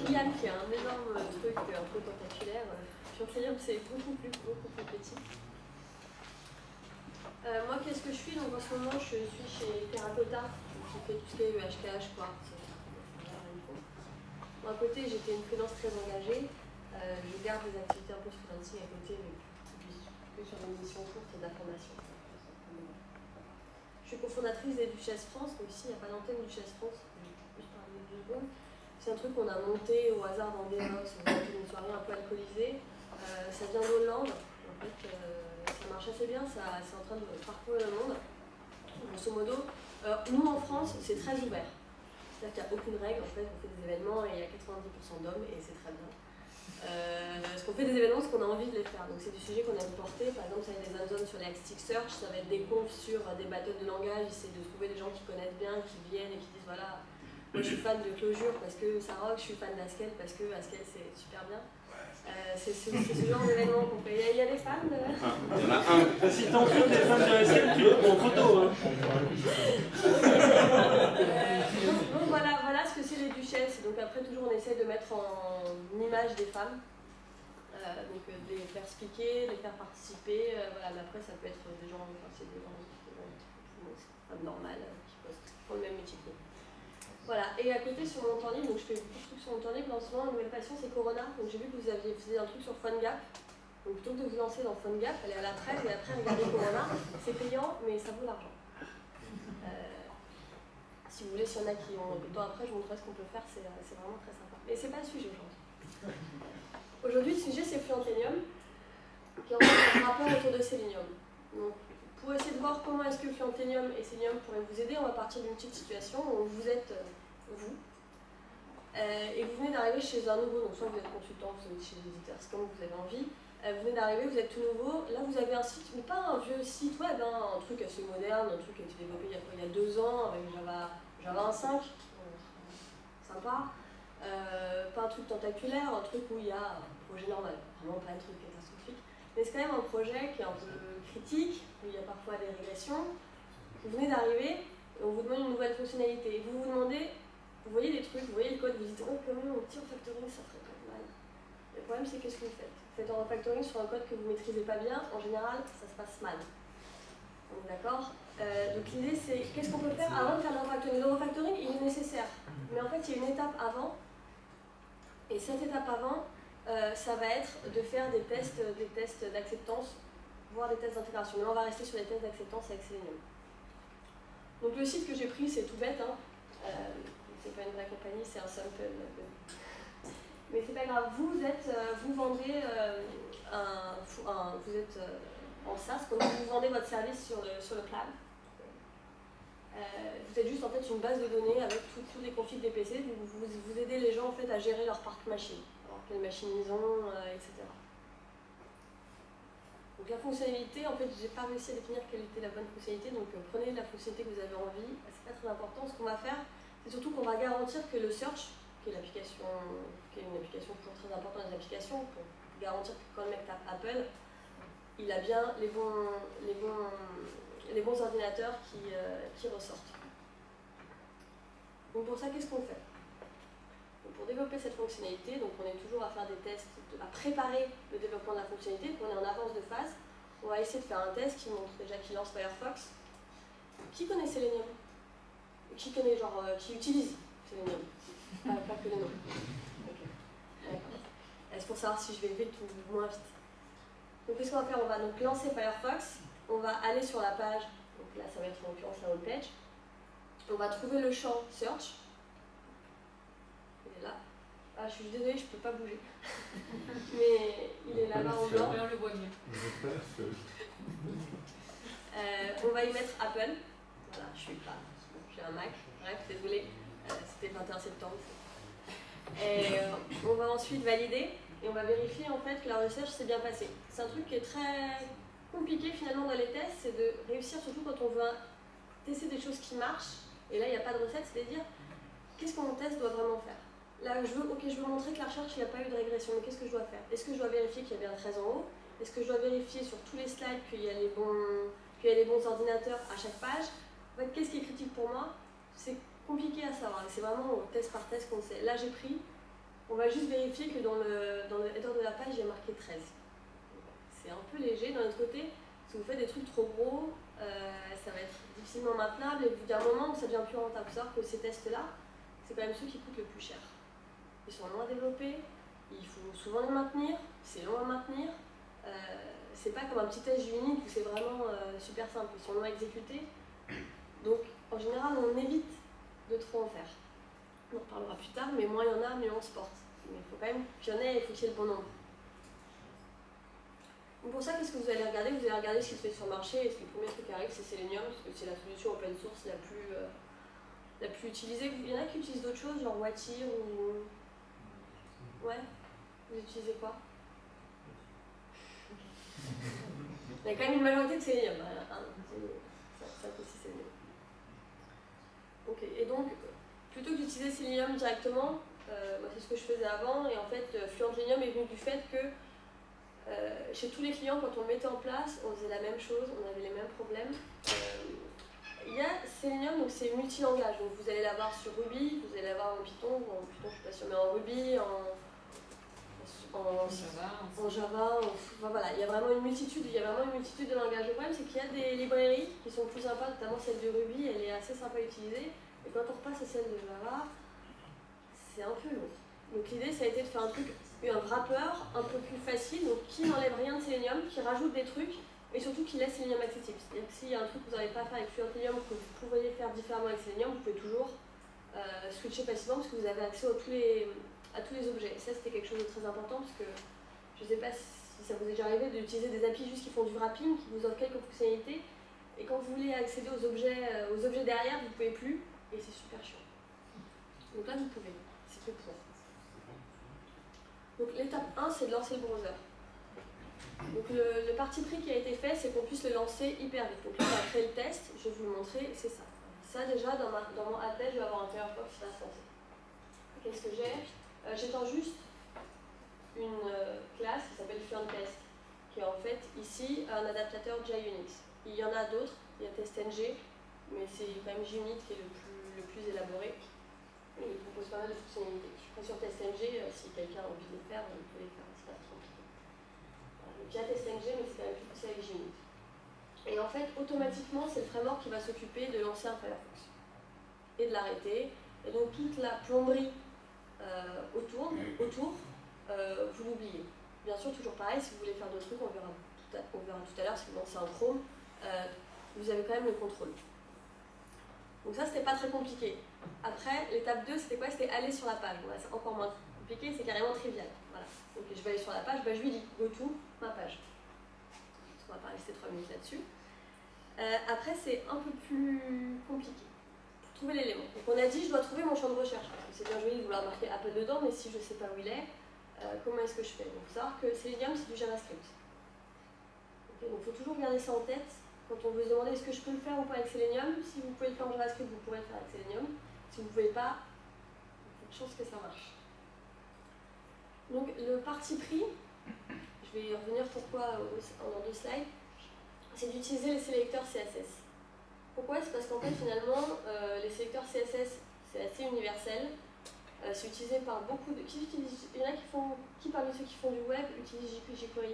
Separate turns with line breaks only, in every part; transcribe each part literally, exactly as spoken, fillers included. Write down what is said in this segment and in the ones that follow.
Liam qui a un énorme truc un peu tentaculaire. Fiantlenium, c'est beaucoup plus, beaucoup plus petit. Euh, moi, qu'est-ce que je suis? Donc, en ce moment, je suis chez Terracotta, qui fait tout ce qui est U H K H, quartz. Bon, à côté, j'étais une freelance très engagée. Euh, je garde des activités un peu de freelancing à côté, mais plus sur des missions courtes et d'information. Je suis cofondatrice des Duchesses France, donc ici, il n'y a pas d'antenne Duchesse France, je vais juste parler de deux secondes. C'est un truc qu'on a monté au hasard dans des house, on a fait une soirée un peu alcoolisée. Euh, ça vient d'Hollande, en fait, euh, ça marche assez bien, ça, c'est en train de parcourir le monde. Grosso modo, euh, nous en France, c'est très ouvert. C'est-à-dire qu'il n'y a aucune règle, en fait, on fait des événements et il y a quatre-vingt-dix pour cent d'hommes et c'est très bien. Euh, parce qu'on fait des événements parce qu'on a envie de les faire, donc c'est du sujet qu'on aime porter. Par exemple, ça va être des hands-on sur Elasticsearch, ça va être des confs sur des battles de langage, c'est de trouver des gens qui connaissent bien, qui viennent et qui disent voilà, moi je suis fan de Clojure parce que ça rock, je suis fan d'Haskell parce que Haskell c'est super bien. Euh, c'est ce, ce genre d'événement qu'on fait. Il y, a, il y a des fans de...
Ah, il y en a un. Si t'en trouves des fans de Haskell, tu les prends en photo. Hein.
euh, donc, donc voilà, voilà ce que c'est les duchesses. Donc après toujours on essaie de mettre en image des femmes. Euh, donc euh, de les faire expliquer, de les faire participer. Euh, voilà, mais après ça peut être des gens, enfin, c'est des gens, des gens, des femmes normales euh, qui, postent, qui font le même métier que nous. Voilà, et à côté sur mon temps libre, donc je fais beaucoup de trucs sur mon temps libre, en ce moment, une nouvelle passion c'est Corona, donc j'ai vu que vous aviez fait un truc sur PhoneGap, donc plutôt que de vous lancer dans PhoneGap, allez à la treize et après regardez Corona, c'est payant mais ça vaut l'argent. Euh, si vous voulez, s'il y en a qui ont le temps après, je vous montrerai ce qu'on peut faire, c'est vraiment très sympa. Mais c'est pas le sujet aujourd'hui. Aujourd'hui, le sujet c'est Fiantlenium, qui est en fait un rapport autour de Selenium. Donc, pour essayer de voir comment est-ce que Fiantlenium et Selenium pourraient vous aider, on va partir d'une petite situation où vous êtes, euh, vous, euh, et vous venez d'arriver chez un nouveau, donc soit vous êtes consultant, vous êtes chez l'éditeur, c'est comme vous avez envie, euh, vous venez d'arriver, vous êtes tout nouveau, là vous avez un site, mais pas un vieux site web, hein, un truc assez moderne, un truc qui a été développé il y a, il y a deux ans avec Java, Java un point cinq, euh, sympa, euh, pas un truc tentaculaire, un truc où il y a un projet normal, vraiment pas un truc catastrophique. Mais c'est quand même un projet qui est un peu critique, où il y a parfois des régressions. Vous venez d'arriver, et on vous demande une nouvelle fonctionnalité. Et vous vous demandez, vous voyez des trucs, vous voyez le code, vous dites oh quand même mon petit refactoring ça ferait pas mal. Le problème c'est qu'est-ce que vous faites? Vous faites un refactoring sur un code que vous ne maîtrisez pas bien, en général ça se passe mal. Donc d'accord euh, Donc l'idée c'est qu'est-ce qu'on peut faire avant de faire le refactoring? Le refactoring il est nécessaire, mais en fait il y a une étape avant, et cette étape avant, Euh, ça va être de faire des tests des tests d'acceptance, voire des tests d'intégration. Mais on va rester sur les tests d'acceptance avec Selenium. Donc le site que j'ai pris, c'est tout bête, hein. euh, c'est pas une vraie compagnie, c'est un sample. Mais c'est pas grave, vous êtes, euh, vous vendez euh, un, un, vous êtes euh, en SaaS, donc vous vendez votre service sur le, sur le cloud. Euh, vous êtes juste en fait une base de données avec tous les configs des P C, vous, vous, vous aidez les gens en fait à gérer leur parc machine. Quelle machine ils ont, euh, et cetera. Donc la fonctionnalité, en fait, j'ai pas réussi à définir quelle était la bonne fonctionnalité, donc euh, prenez la fonctionnalité que vous avez envie, c'est pas très important. Ce qu'on va faire, c'est surtout qu'on va garantir que le search, qui est l'application, qui est une application toujours très importante des applications, pour garantir que quand le mec tape Apple, il a bien les bons, les bons, les bons ordinateurs qui, euh, qui ressortent. Donc pour ça, qu'est-ce qu'on fait? Pour développer cette fonctionnalité, donc on est toujours à faire des tests, à préparer le développement de la fonctionnalité, qu'on est en avance de phase. On va essayer de faire un test qui montre déjà qu'il lance Firefox. Qui connaît Selenium? Qui connaît, genre, euh, qui utilise Selenium? Pas, pas que les noms. Okay. C'est pour savoir si je vais vite ou moins vite. Donc qu'est-ce qu'on va faire? On va donc lancer Firefox, on va aller sur la page, donc là ça va être en l'occurrence la home page. On va trouver le champ Search. Là. Ah, je suis désolée, je ne peux pas bouger. Mais il est là-bas en blanc.
On le voit mieux.
euh, on va y mettre Apple. Voilà, je suis pas. J'ai un Mac. Bref, désolée. Euh, C'était le vingt et un septembre. Et euh, on va ensuite valider et on va vérifier en fait que la recherche s'est bien passée. C'est un truc qui est très compliqué finalement dans les tests, c'est de réussir surtout quand on veut tester des choses qui marchent. Et là, il n'y a pas de recette, c'est-à-dire qu'est-ce que mon test doit vraiment faire? Là, je veux, ok, je veux montrer que la recherche, il n'y a pas eu de régression, mais qu'est-ce que je dois faire? Est-ce que je dois vérifier qu'il y a bien treize en haut? Est-ce que je dois vérifier sur tous les slides qu'il y a les bons, qu'il y a les bons ordinateurs à chaque page? En fait, qu'est-ce qui est critique pour moi? C'est compliqué à savoir, c'est vraiment au test par test qu'on sait. Là, j'ai pris On va juste vérifier que dans le, dans le header de la page, il y a marqué treize. C'est un peu léger d'un autre côté. Si vous faites des trucs trop gros, euh, ça va être difficilement maintenable. Et il y a un moment où ça devient plus rentable. Il faut savoir que ces tests-là, c'est quand même ceux qui coûtent le plus cher. Ils sont longs à développer, il faut souvent les maintenir, c'est long à maintenir. Euh, c'est pas comme un petit test unique où c'est vraiment euh, super simple, ils sont longs à exécuter. Donc en général, on évite de trop en faire. On en reparlera plus tard, mais moins il y en a, mieux on se porte. Mais il faut quand même qu'il y en ait, il faut qu'il y ait le bon nombre. Donc pour ça, qu'est-ce que vous allez regarder? Vous allez regarder ce qui se fait sur le marché, et ce que le premier truc qui arrive, c'est Selenium, parce que c'est la solution open source la plus, euh, la plus utilisée. Il y en a qui utilisent d'autres choses, genre Wattier ou... Ouais? Vous utilisez quoi? Il y a quand même une majorité de Selenium. Ça aussi, c'est mieux. Ok, et donc, plutôt que d'utiliser Selenium directement, euh, moi c'est ce que je faisais avant, et en fait, Fluent Selenium est venu du fait que euh, chez tous les clients, quand on le mettait en place, on faisait la même chose, on avait les mêmes problèmes. Euh, il y a Selenium, donc c'est multilangage, donc vous allez l'avoir sur Ruby, vous allez l'avoir en Python, ou en Python je ne suis pas sûre, mais en Ruby, en... En, en Java, en, en Java en, enfin, voilà, il y a vraiment une multitude, il y a vraiment une multitude de langages. Le problème, c'est qu'il y a des librairies qui sont plus sympas, notamment celle de Ruby, elle est assez sympa à utiliser. Et quand on repasse à celle de Java, c'est un peu lourd. Donc l'idée, ça a été de faire un truc, un wrapper un peu plus facile, donc qui n'enlève rien de Selenium, qui rajoute des trucs, et surtout qui laisse Selenium accessible. C'est-à-dire que s'il y a un truc que vous n'arrivez pas à faire avec Fluent Selenium, que vous pourriez faire différemment avec Selenium, vous pouvez toujours euh, switcher facilement parce que vous avez accès à tous les, à tous les objets. Et ça, c'était quelque chose de très important parce que je ne sais pas si ça vous est déjà arrivé d'utiliser des A P I juste qui font du wrapping, qui vous offrent quelques fonctionnalités, et quand vous voulez accéder aux objets, euh, aux objets derrière, vous ne pouvez plus, et c'est super chiant. Donc là, vous pouvez, c'est fait pour. Donc l'étape un, c'est de lancer le browser. Donc le, le parti pris qui a été fait, c'est qu'on puisse le lancer hyper vite. Donc là, on va créer le test, je vais vous le montrer, c'est ça. Ça déjà, dans, ma, dans mon appel, je vais avoir un Firefox qui va se lancer. Qu'est-ce que j'ai euh, J'étends juste une euh, classe qui s'appelle FluentTest, qui est en fait ici un adaptateur JUnit. Il y en a d'autres, il y a TestNG, mais c'est quand même JUnit qui est le plus, le plus élaboré. Et il propose pas mal de fonctionnalités. Je suis sur TestNG, euh, si quelqu'un a envie de les faire, il peut les faire, c'est pas trop compliqué. Voilà, donc il y a TestNG, mais c'est quand même plus poussé avec JUnit. Et en fait, automatiquement, c'est le framework qui va s'occuper de lancer un Firefox et de l'arrêter. Et donc toute la plomberie euh, autour, autour euh, vous l'oubliez. Bien sûr, toujours pareil, si vous voulez faire d'autres trucs, on verra tout à, on verra tout à l'heure, si vous lancez un Chrome, euh, vous avez quand même le contrôle. Donc ça, c'était pas très compliqué. Après, l'étape deux, c'était quoi? C'était aller sur la page. Voilà, c'est encore moins compliqué, c'est carrément trivial. Voilà. Donc je vais aller sur la page, bah, je lui dis go to ma page. Parce qu'on va pas rester trois minutes là-dessus. Euh, après, c'est un peu plus compliqué pour trouver l'élément. Donc on a dit, je dois trouver mon champ de recherche. Parce que c'est bien joli de vouloir marquer Apple dedans, mais si je ne sais pas où il est, euh, comment est-ce que je fais? Donc il faut savoir que Selenium, c'est du JavaScript. Okay, donc il faut toujours garder ça en tête. Quand on veut se demander est-ce que je peux le faire ou pas avec Selenium, si vous pouvez le faire en JavaScript, vous pourrez le faire avec Selenium. Si vous ne pouvez pas, il y a de chance que ça marche. Donc le parti pris, je vais y revenir pourquoi dans deux slides, c'est d'utiliser les sélecteurs C S S. Pourquoi? C'est parce qu'en fait finalement euh, les sélecteurs C S S c'est assez universel. Euh, c'est utilisé par beaucoup de... Qui utilise... Il y en a qui font... Qui parmi ceux qui font du web utilisent jQuery?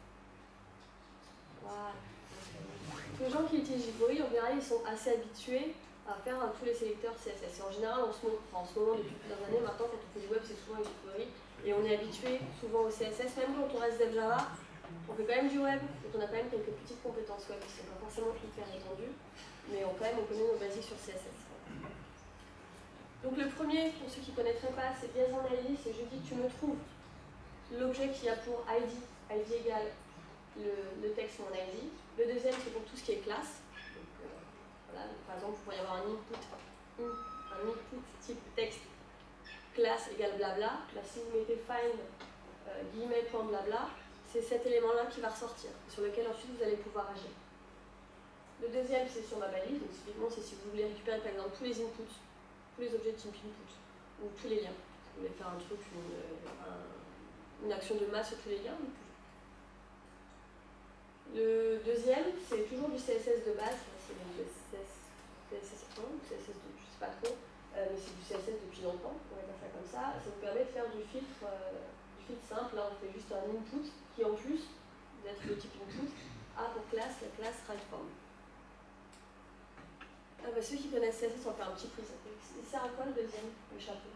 Voilà. Les gens qui utilisent jQuery, en général, ils sont assez habitués à faire hein, tous les sélecteurs C S S. Et en général, en ce, moment, enfin, en ce moment, depuis plusieurs années, maintenant, quand on fait du web, c'est souvent jQuery. Et on est habitué souvent au C S S, même quand on reste dev Java, on fait quand même du web. Donc on a quand même quelques petites compétences web qui ne sont pas forcément hyper étendues, mais on, quand même, on connaît nos basiques sur C S S. Donc le premier, pour ceux qui ne connaîtraient pas, c'est JSON I D, c'est je dis tu me trouves l'objet qui a pour I D, I D égale le, le texte mon I D. Le deuxième, c'est pour tout ce qui est classe. Donc, euh, voilà, donc, par exemple, vous pourriez avoir un input, un input type texte, classe égale blabla. Là, si vous mettez find euh, guillemets point blabla, c'est cet élément-là qui va ressortir, sur lequel ensuite vous allez pouvoir agir. Le deuxième, c'est sur ma balise. Donc, typiquement, c'est si vous voulez récupérer par exemple tous les inputs, tous les objets de type input, ou tous les liens. Si vous voulez faire un truc, une, un, une action de masse sur tous les liens. Le deuxième, c'est toujours du C S S de base, c'est le C S S un ou C S S deux, je ne sais pas trop. euh, mais c'est du C S S depuis longtemps, on va dire ça comme ça. Ça vous permet de faire du filtre, euh, du filtre simple. Là, on fait juste un input qui, en plus d'être le type input, a pour classe la classe writeForm. Ah bah, ceux qui connaissent C S S, on va faire un petit quiz. Il sert à quoi le deuxième, le chapeau?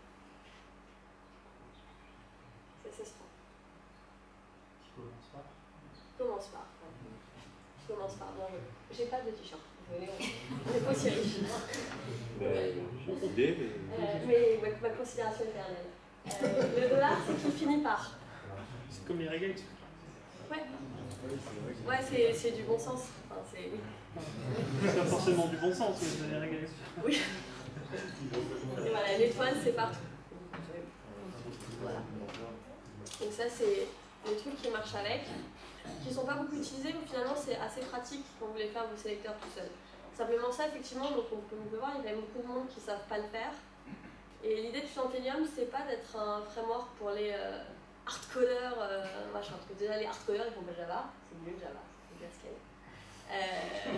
C S S trois.
Qui commence par
Commence par. Je commence par. Bon, j'ai pas de t-shirt. Désolée, on n'est pas aussi riche.
Euh, j'ai une idée, mais...
Euh, mais ma, ma considération éternelle. Euh, le dollar, c'est qui finit par.
C'est comme les regex.
Ouais. Ouais, c'est du bon sens. Enfin, c'est oui.
C'est pas forcément du bon sens, mais c'est les regex.
Oui. Et voilà, l'étoile, c'est partout. Voilà. Donc ça, c'est les trucs qui marchent avec, qui ne sont pas beaucoup utilisés, mais finalement, c'est assez pratique quand vous voulez faire vos sélecteurs tout seul. Simplement ça, effectivement, donc on peut, on peut voir, il y a beaucoup de monde qui ne savent pas le faire. Et l'idée de Fluentenium, c'est pas d'être un framework pour les euh, hardcoders, euh, machin, parce que déjà les hardcoders, ils font pas Java, c'est mieux Java, c'est Pascal. Euh...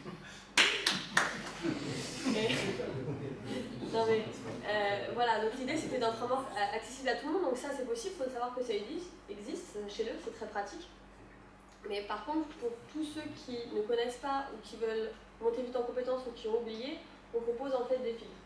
Et... non mais, euh, voilà, donc l'idée c'était d'un framework accessible à tout le monde, donc ça c'est possible, il faut savoir que ça existe chez eux, c'est très pratique. Mais par contre, pour tous ceux qui ne connaissent pas ou qui veulent monter vite en compétences ou qui ont oublié, on propose en fait des filtres.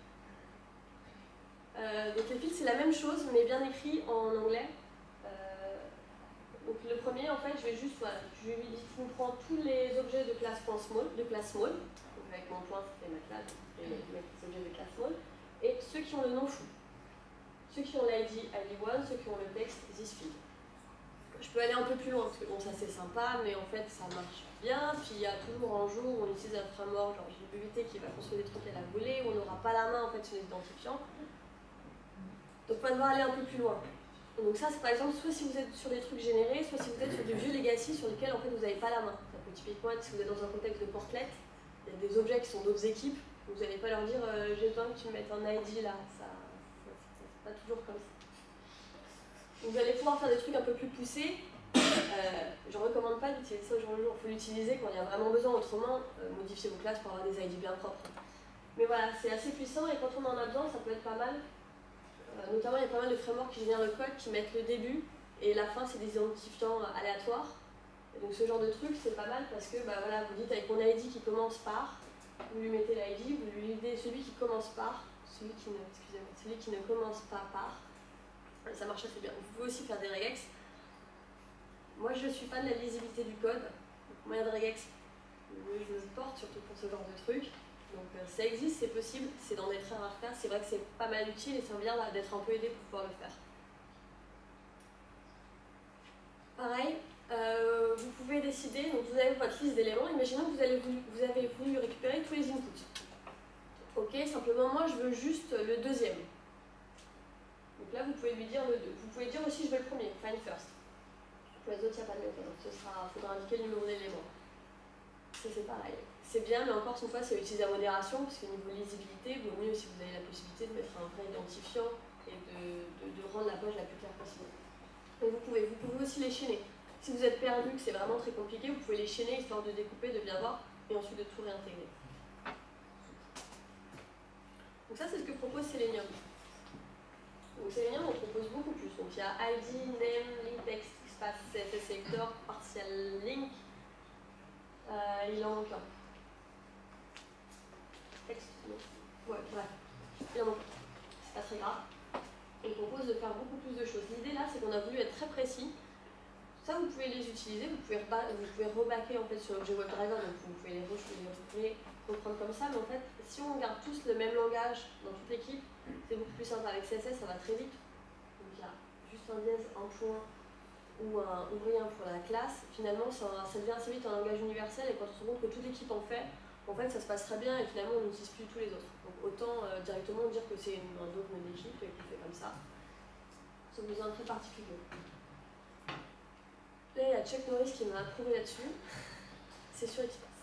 Euh, donc les filtres c'est la même chose mais bien écrit en anglais. Euh, donc le premier en fait je vais juste, voilà, je lui dis je prends tous les objets de classe .small, de classe small, donc avec mon point c'était ma classe, et je vais mettre les objets de classe small, et ceux qui ont le nom fou. Ceux qui ont l'I D I D un, ceux qui ont le texte thisfield. Je peux aller un peu plus loin parce que bon ça c'est sympa mais en fait ça marche bien, puis il y a toujours un jour où on utilise un framework genre J B V T qui va construire des trucs à la volée, où on n'aura pas la main en fait sur les identifiants. Donc on va devoir aller un peu plus loin. Donc ça c'est par exemple soit si vous êtes sur des trucs générés, soit si vous êtes sur du vieux legacy sur lesquels en fait vous n'avez pas la main. Ça peut typiquement être si vous êtes dans un contexte de portlet, il y a des objets qui sont d'autres équipes, vous n'allez pas leur dire euh, j'ai besoin que tu me mettes un I D là, ça, ça, ça c'est pas toujours comme ça. Donc, vous allez pouvoir faire des trucs un peu plus poussés. Euh, je ne recommande pas d'utiliser ça au jour le jour, il faut l'utiliser quand il y a vraiment besoin, autrement euh, modifier vos classes pour avoir des I D bien propres. Mais voilà, c'est assez puissant et quand on en a besoin, ça peut être pas mal. Euh, notamment, il y a pas mal de frameworks qui génèrent le code, qui mettent le début et la fin, c'est des identifiants aléatoires. Et donc ce genre de truc, c'est pas mal parce que bah, voilà, vous dites avec mon I D qui commence par, vous lui mettez l'I D, vous lui mettez celui qui commence par, celui qui ne, excusez-moi, celui qui ne commence pas par. Et ça marche assez bien. Vous pouvez aussi faire des regex. Moi, je suis fan de la lisibilité du code. Donc, moyen de regex, je me porte surtout pour ce genre de truc. Donc euh, ça existe, c'est possible, c'est dans des très rares cas. C'est vrai que c'est pas mal utile et ça vient d'être un peu aidé pour pouvoir le faire. Pareil, euh, vous pouvez décider, donc vous avez votre liste d'éléments. Imaginons que vous, allez, vous avez voulu récupérer tous les inputs. Ok, simplement moi je veux juste le deuxième. Donc là vous pouvez lui dire le deux. Vous pouvez dire aussi je veux le premier, find first. Pour les autres il n'y a pas de méthode, ce sera, faudra indiquer le numéro d'élément. Ça c'est pareil. C'est bien, mais encore une fois, c'est utiliser à modération, parce que niveau lisibilité, il vaut mieux si vous avez la possibilité de mettre un vrai identifiant et de, de, de rendre la page la plus claire possible. Mais vous pouvez, vous pouvez aussi les chaîner. Si vous êtes perdu, que c'est vraiment très compliqué, vous pouvez les chaîner histoire de découper, de bien voir, et ensuite de tout réintégrer. Donc ça, c'est ce que propose Selenium. Donc Selenium, on propose beaucoup plus. Donc il y a I D, name, link text, espace, C S S selector, partial link. Euh, il en manque un. Texte, non. Ouais, bref. Il en manque un. C'est pas très grave. On propose de faire beaucoup plus de choses. L'idée là, c'est qu'on a voulu être très précis. Ça, vous pouvez les utiliser, vous pouvez, vous pouvez rebacker en fait sur l'objet WebDriver, donc vous pouvez les, re les reprendre comme ça, mais en fait, si on garde tous le même langage dans toute l'équipe, c'est beaucoup plus simple. Avec C S S, ça va très vite. Donc il y a juste un dièse, un point ou, un, ou rien pour la classe. Finalement, ça, ça devient assez vite un langage universel, et quand on se rend compte que toute l'équipe en fait, en fait, ça se passe très bien, et finalement, on n'utilise plus tous les autres. Donc autant euh, directement dire que c'est un dogme d'équipe et qu'on fait comme ça. C'est un besoin très particulier. Là, il y a Chuck Norris qui m'a approuvé là-dessus. C'est sur Xpath.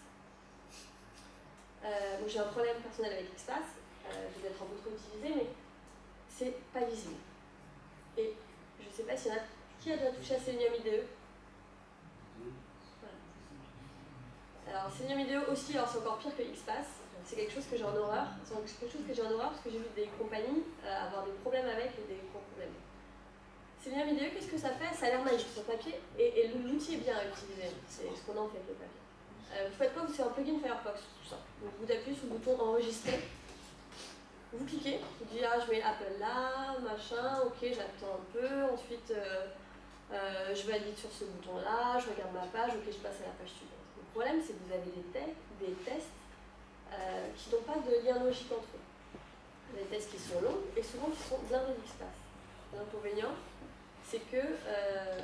Euh, j'ai un problème personnel avec Xpath. Euh, je vais être un peu trop utilisé, mais c'est pas visible. Et je sais pas s'il y en a qui a déjà touché à Selenium I D E. Voilà. Alors, Selenium I D E aussi, alors c'est encore pire que Xpath. C'est quelque chose que j'ai en horreur. C'est quelque chose que j'ai en horreur parce que j'ai vu des compagnies euh, avoir des problèmes avec et des gros problèmes. Selenium I D E, qu'est-ce que ça fait? Ça a l'air naïf sur papier et, et l'outil est bien à utiliser. C'est ce qu'on en fait avec le papier. Euh, vous faites quoi? C'est un plugin Firefox, tout ça. Donc vous appuyez sur le bouton enregistrer. Vous cliquez, vous dites ah je mets Apple là, machin, ok j'attends un peu, ensuite euh, euh, je valide sur ce bouton là, je regarde ma page, ok je passe à la page suivante. Le problème c'est que vous avez des, te des tests euh, qui n'ont pas de lien logique entre eux. Des tests qui sont longs et souvent qui sont blindés d'espace. L'inconvénient c'est que euh,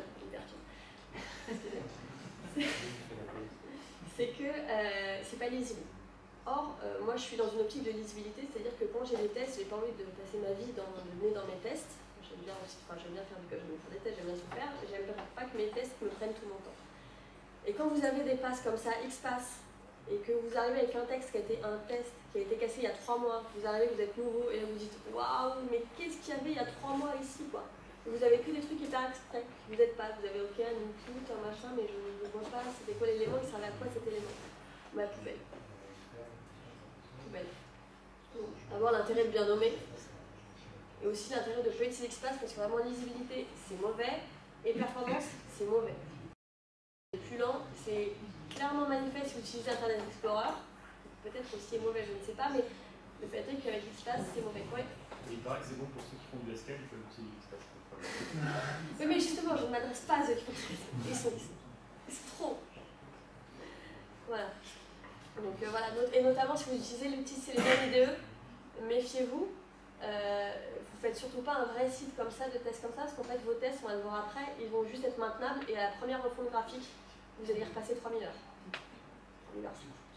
c'est que euh, c'est pas lisible. Or, euh, moi je suis dans une optique de lisibilité, c'est-à-dire que quand j'ai des tests, j'ai pas envie de passer ma vie dans, de nez dans mes tests. J'aime bien, enfin, j'aime bien faire du code, j'aime bien faire des tests, j'aime bien tout faire, j'aime pas que mes tests me prennent tout mon temps. Et quand vous avez des passes comme ça, X passes, et que vous arrivez avec un texte qui a été un test, qui a été cassé il y a trois mois, vous arrivez, vous êtes nouveau, et là vous dites waouh, mais qu'est-ce qu'il y avait il y a trois mois ici quoi? Et vous avez que des trucs hyper abstraits, vous n'êtes pas, vous avez ok, un input, un machin, mais je ne vois pas, c'était quoi l'élément, il servait à quoi cet élément? Ma poubelle. Avoir l'intérêt de bien nommer et aussi l'intérêt de peu utiliser l'espace parce que vraiment lisibilité c'est mauvais et performance c'est mauvais. C'est plus lent, c'est clairement manifeste si vous utilisez Internet Explorer, peut-être aussi est mauvais, je ne sais pas, mais le fait est qu'avec l'espace c'est mauvais. Ouais.
Il paraît que c'est bon pour ceux qui font du S Q L, il faut utiliser l'espace.
Oui, mais justement, je ne m'adresse pas à ceux qui font du S Q L, ils sont ici. C'est trop. Voilà. Donc euh, voilà, et notamment si vous utilisez l'outil Selenium I D E, méfiez-vous, euh, vous faites surtout pas un vrai site comme ça, de tests comme ça, parce qu'en fait vos tests, on va le voir après, ils vont juste être maintenables et à la première refonte graphique, vous allez y repasser trois mille heures. trois mille heures.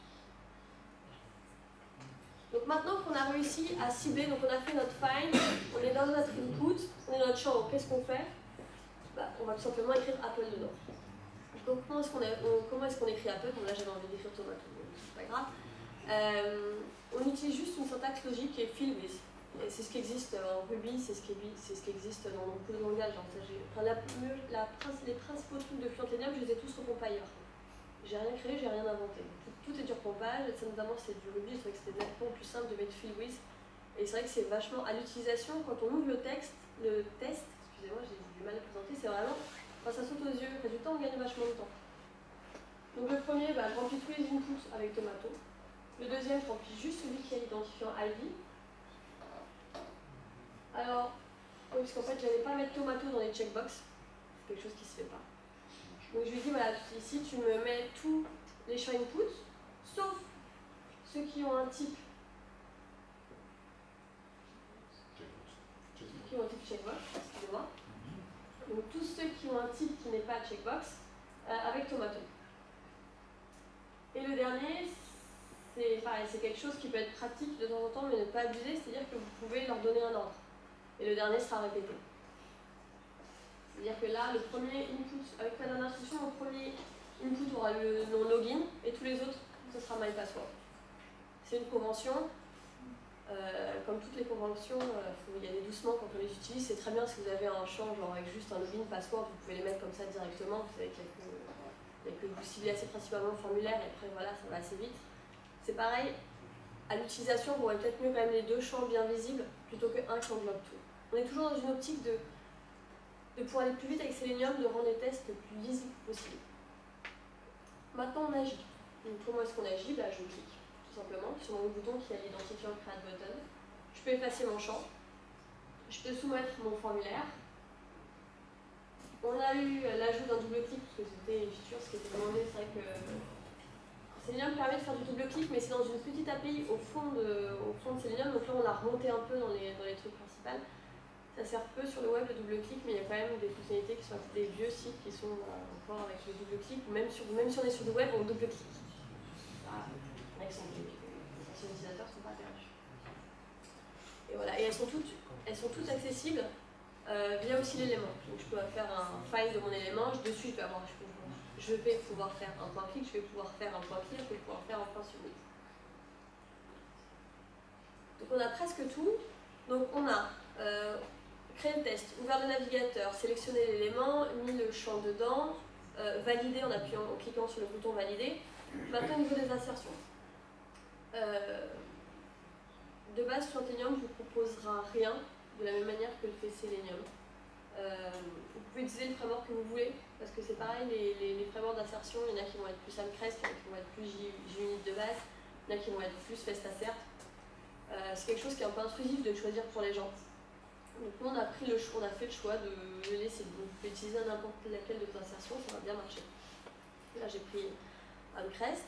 Donc maintenant qu'on a réussi à cibler, donc on a fait notre find, on est dans notre input, on est dans notre champ, qu'est-ce qu'on fait? Bah, on va tout simplement écrire Apple dedans. Donc comment est-ce qu'on est qu écrit Apple? Bon là j'avais envie d'écrire Tomato, c'est pas grave. Euh, on utilise juste une syntaxe logique qui est fill with. Et c'est ce qui existe en Ruby, c'est ce, ce qui existe dans beaucoup de langages. Enfin, la, la, les principaux trucs de Fluentenium, je les ai tous recompilés. J'ai rien créé, j'ai rien inventé. Tout, tout est du recompile, ça notamment c'est du Ruby, c'est vrai que c'était nettement plus simple de mettre fill with. Et c'est vrai que c'est vachement à l'utilisation, quand on ouvre le texte, le test, excusez-moi j'ai du mal à présenter, c'est vraiment, quand ça saute aux yeux, après du temps, on gagne vachement de temps. Donc le premier, bah, je remplis tous les inputs avec Tomato. Le deuxième, je remplis juste celui qui a l'identifiant I D. Alors, oui, parce qu'en fait, je n'allais pas mettre Tomato dans les checkbox. C'est quelque chose qui ne se fait pas. Donc je lui dis, voilà, ici, tu me mets tous les champs input, sauf ceux qui ont un type. Qui ont un type checkbox, excusez-moi. Donc tous ceux qui ont un type qui n'est pas checkbox, euh, avec Tomato. Et le dernier, c'est pareil, c'est quelque chose qui peut être pratique de temps en temps, mais ne pas abuser, c'est-à-dire que vous pouvez leur donner un ordre. Et le dernier sera répété. C'est-à-dire que là, le premier input, avec la dernière instruction, le premier input aura le nom login, et tous les autres, ce sera my password. C'est une convention. Euh, comme toutes les conventions, euh, faut y aller doucement quand on les utilise. C'est très bien si vous avez un champ genre avec juste un login, password, vous pouvez les mettre comme ça directement. Vous savez qu'il y a que, il y a que vous ciblez assez principalement le formulaire et après voilà, ça va assez vite. C'est pareil, à l'utilisation, vous aurez peut-être mieux quand même les deux champs bien visibles plutôt qu'un qui englobe tout. On est toujours dans une optique de, de pouvoir aller plus vite avec Selenium, de rendre les tests le plus lisibles possible. Maintenant, on agit. Donc, comment est-ce qu'on agit? Là, je clique tout simplement sur mon bouton qui a l'identifiant Create Button. Je peux effacer mon champ. Je peux soumettre mon formulaire. On a eu l'ajout d'un double-clic, parce que c'était une feature, ce qui était demandé. C'est vrai que Selenium permet de faire du double-clic, mais c'est dans une petite A P I au fond, de, au fond de Selenium. Donc là, on l'a remonté un peu dans les, dans les trucs principaux. Ça sert peu sur le web le double-clic, mais il y a quand même des fonctionnalités qui sont des vieux sites qui sont euh, encore avec le double-clic. Même, même si on est sur le web, on double-clic. Avec son clic. Les utilisateurs ne sont pas perdus. Et voilà, et elles sont toutes, elles sont toutes accessibles euh, via aussi l'élément. Donc je peux faire un file de mon élément, dessus je vais, avoir, je, peux, je vais pouvoir faire un point clic, je vais pouvoir faire un point clic, je vais pouvoir faire un point submit. Donc on a presque tout. Donc on a euh, créé le test, ouvert le navigateur, sélectionné l'élément, mis le champ dedans, euh, validé en appuyant, en cliquant sur le bouton valider. Maintenant au niveau des insertions. Euh, de base, Selenium ne vous proposera rien de la même manière que le fait Selenium. Euh, vous pouvez utiliser le framework que vous voulez, parce que c'est pareil, les, les, les frameworks d'insertion, il y en a qui vont être plus Amcrest, il y en a qui vont être plus JUnit de base, il y en a qui vont être plus FestaCert. Euh, c'est quelque chose qui est un peu intrusif de choisir pour les gens. Donc nous on a, pris le choix, on a fait le choix de le laisser. Donc vous pouvez utiliser n'importe laquelle de vos insertions, ça va bien marcher. Là j'ai pris Amcrest.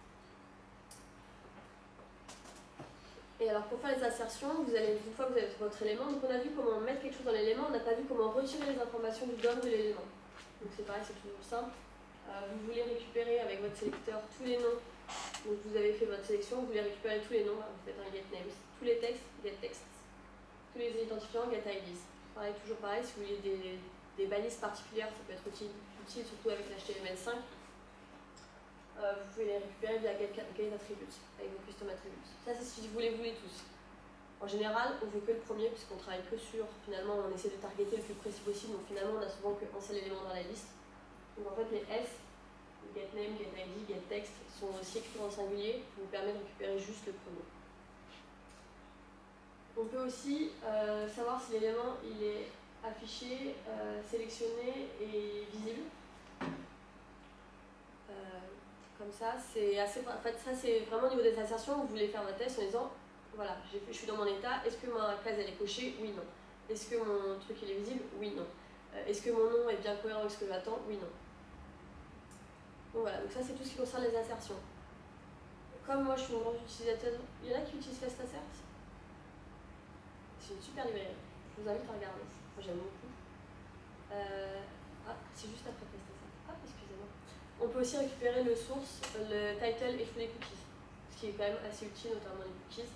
Et alors pour faire les insertions, vous allez, une fois que vous avez votre élément, donc on a vu comment mettre quelque chose dans l'élément, on n'a pas vu comment retirer les informations du D O M de l'élément. Donc c'est pareil, c'est toujours simple. Euh, vous voulez récupérer avec votre sélecteur tous les noms. Donc vous avez fait votre sélection, vous voulez récupérer tous les noms, vous faites un get names, tous les textes, get texts, tous les identifiants, get I Ds. Pareil, toujours pareil, si vous voulez des, des balises particulières, ça peut être utile, utile surtout avec l'H T M L cinq. Euh, vous pouvez les récupérer via get, get attributes, avec vos custom attributes. Ça c'est si vous les voulez tous. En général, on veut que le premier, puisqu'on travaille que sur, finalement on essaie de targeter le plus précis possible, donc finalement on a souvent qu'un seul élément dans la liste. Donc en fait les S, get name, get I D, get text sont aussi écrits en singulier, qui vous permet de récupérer juste le premier. On peut aussi euh, savoir si l'élément il est affiché, euh, sélectionné et visible. Euh, comme ça, c'est assez. En fait, ça c'est vraiment au niveau des insertions, vous voulez faire un test en disant voilà, je suis dans mon état, est-ce que ma case elle est cochée? Oui, non. Est-ce que mon truc il est visible? Oui, non. Euh, est-ce que mon nom est bien cohérent avec ce que j'attends? Oui, non. Donc voilà, donc ça c'est tout ce qui concerne les insertions. Comme moi je suis une grande utilisatrice, il y en a qui utilisent FestaCert. C'est une super librairie, je vous invite à regarder, moi j'aime beaucoup. Euh, ah, c'est juste après FestaCert. Ah, excusez-moi. On peut aussi récupérer le source, le title et tous les cookies, ce qui est quand même assez utile, notamment les cookies.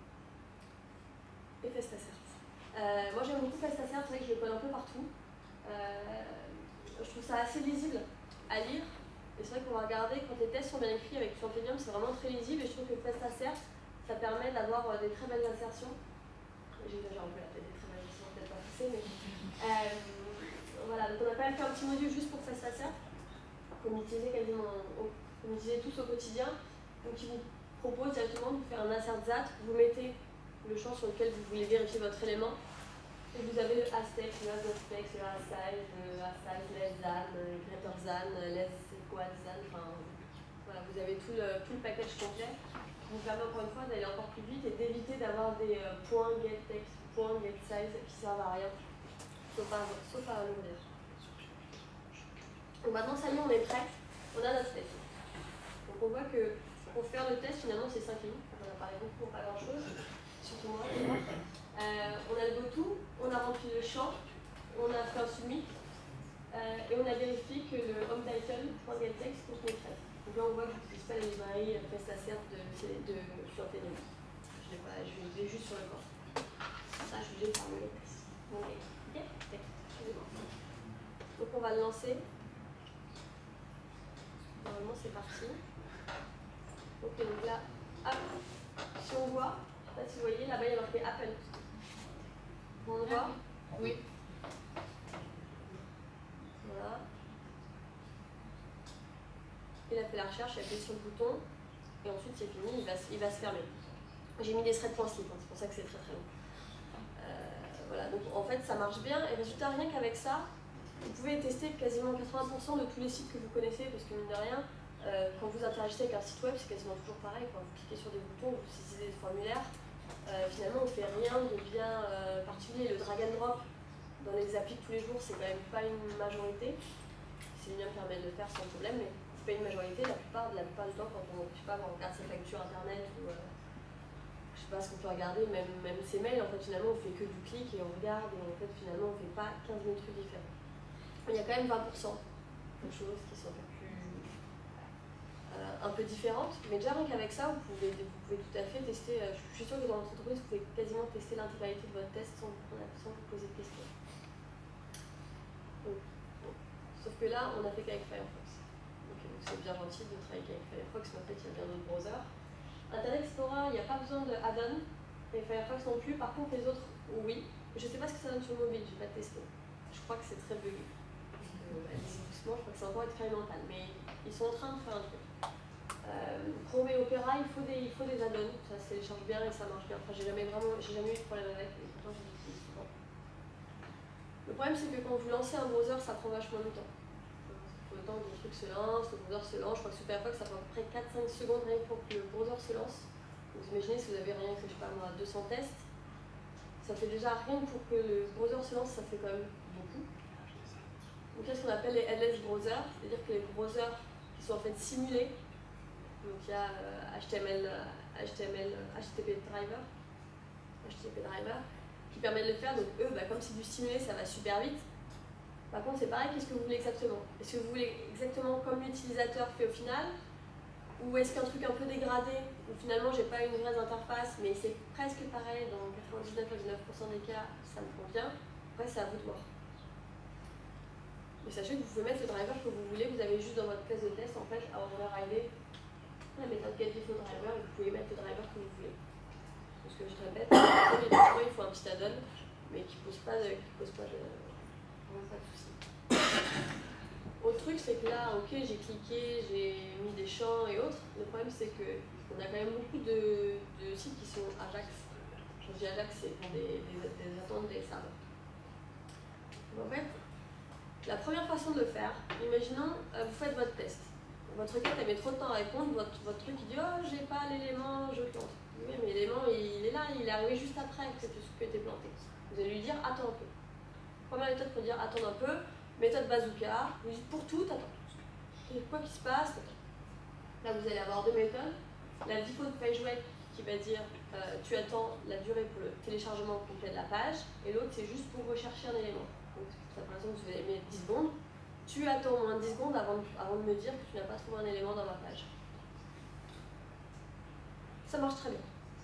Et FestaCert. Euh, moi j'aime beaucoup FestaCert, c'est vrai que je le colle un peu partout. Euh, je trouve ça assez lisible à lire. Et c'est vrai qu'on va regarder, quand les tests sont bien écrits avec Selenium, c'est vraiment très lisible et je trouve que FestaCert, ça permet d'avoir des très belles insertions. J'exagère un peu la tête, des très belles insertions, peut-être pas fixées, mais. Euh, voilà, donc on a quand même fait un petit module juste pour FestaCert, qu'on utilisait quasiment, qu'on utilisait tous au quotidien, donc qui vous propose directement de faire un insert Z A T, vous mettez le champ sur lequel vous voulez vérifier votre élément. Et vous avez le as-text, le as-text, le as-size, le as-size, less than, greater than, less equal than, enfin voilà, vous avez tout le, tout le package complet qui vous permet encore une fois d'aller encore plus vite et d'éviter d'avoir des euh, points get text, points get size qui servent à rien, sauf à, sauf à l'ouvrir. Donc maintenant ça y est, on est prêt, on a notre test. Donc on voit que pour faire le test, finalement c'est cinq lignes, on en a parlé beaucoup pour pas grand chose, surtout moi. Euh, on a le go-to, on a rempli le champ, on a fait un submit euh, et on a vérifié que le home title.getText contenait treize. Donc là on voit que je n'utilise pas les librairies FestaCert de, de, de Selenium. Je l'ai pas, je l'ai juste sur le corps. Ça je vais faire le test. Donc, okay. Excusez-moi. Donc on va le lancer. Normalement c'est parti. Ok, donc là, hop, si on voit, je ne sais pas si vous voyez, là-bas il y a marqué Apple. On le voit?
Oui.
Voilà. Il a fait la recherche, il a appuyé sur le bouton, et ensuite c'est fini, il va, il va se fermer. J'ai mis des threads point slip, hein, c'est pour ça que c'est très très long. Euh, voilà, donc en fait ça marche bien, et résultat, rien qu'avec ça, vous pouvez tester quasiment quatre-vingts pour cent de tous les sites que vous connaissez, parce que mine de rien, euh, quand vous interagissez avec un site web, c'est quasiment toujours pareil, quand vous cliquez sur des boutons, vous utilisez des formulaires. Euh, finalement, on ne fait rien de bien euh, particulier. Le drag and drop dans les applis de tous les jours, c'est quand même pas une majorité. Selenium permet de le faire sans problème, mais c'est pas une majorité. La plupart, la plupart du temps, quand on, je sais pas, quand on regarde ses factures internet ou euh, je sais pas ce qu'on peut regarder, même, même ses mails, en fait, finalement, on fait que du clic et on regarde et en fait, finalement, on fait pas quinze mille trucs différents. Il y a quand même vingt pour cent de choses qui sont un peu plus Euh, un peu différentes, mais déjà rien qu'avec ça, vous pouvez, vous pouvez tout à fait tester, euh, je suis sûre que dans votre entreprise, vous pouvez quasiment tester l'intégralité de votre test sans, sans vous poser de questions. Donc, bon. Sauf que là, on a fait qu'avec Firefox. Okay, donc c'est bien gentil de travailler qu'avec Firefox, mais en fait, il y a bien d'autres browsers. Internet Explorer, il n'y a pas besoin de add-on, et Firefox non plus. Par contre, les autres, oui. Je ne sais pas ce que ça donne sur le mobile, je n'ai pas testé. Je crois que c'est très buggy. Euh, allez-y doucement, je crois que c'est encore expérimental, mais ils sont en train de faire un truc. Euh, Chrome et Opera, il faut des, il faut des add-ons, ça se télécharge bien et ça marche bien. Enfin, j'ai jamais vraiment, j'ai jamais eu de problème avec, mais pourtant je l'utilise souvent. Le problème, c'est que quand vous lancez un browser, ça prend vachement de temps. Il faut le temps que le truc se lance, le browser se lance. Je crois que sur Firefox, ça prend à peu près quatre à cinq secondes rien que pour que le browser se lance. Vous imaginez si vous avez rien que, je sais pas moi, deux cents tests, ça fait déjà rien que pour que le browser se lance, ça fait quand même beaucoup. Donc il y a ce qu'on appelle les headless browsers, c'est-à-dire que les browsers qui sont en fait simulés. Donc il y a euh, H T M L, H T M L, H T T P driver, H T T P driver, qui permet de le faire. Donc eux, bah, comme c'est du simulé, ça va super vite. Par contre, c'est pareil, qu'est-ce que vous voulez exactement? Est-ce que vous voulez exactement comme l'utilisateur fait au final? Ou est-ce qu'un truc un peu dégradé, où finalement j'ai pas une vraie interface, mais c'est presque pareil dans quatre-vingt-dix-neuf virgule neuf pour cent des cas, ça me convient. Après, c'est à vous de voir. Mais sachez que vous pouvez mettre le driver que vous voulez, vous avez juste dans votre classe de test en fait à overrider la méthode getDefaultDriver et vous pouvez mettre le driver que vous voulez. Parce que je te répète, il faut un petit add-on, mais qui pose pas de, qui pose pas de, pas de soucis. Autre truc, c'est que là, ok, j'ai cliqué, j'ai mis des champs et autres. Le problème, c'est qu'on a quand même beaucoup de, de sites qui sont Ajax. Quand je dis Ajax, c'est pour des, des, des attentes des serveurs. En fait, la première façon de le faire, imaginons, euh, vous faites votre test. Votre requête, elle met trop de temps à répondre, votre, votre truc, il dit « Oh, j'ai pas l'élément, je plante. » Oui, mais l'élément, il est là, il est arrivé juste après que tu es planté. Vous allez lui dire « Attends un peu. » Première méthode pour dire « Attends un peu », méthode bazooka, vous dites pour tout, t'attends. Quoi qu'il se passe, t'attends. Là, vous allez avoir deux méthodes. La default page wait qui va dire euh, tu attends la durée pour le téléchargement complet de la page, et l'autre, c'est juste pour rechercher un élément. Donc, ça, par exemple, vous allez mettre dix secondes. Tu attends au moins dix secondes avant de, avant de me dire que tu n'as pas trouvé un élément dans ma page. Ça marche très bien.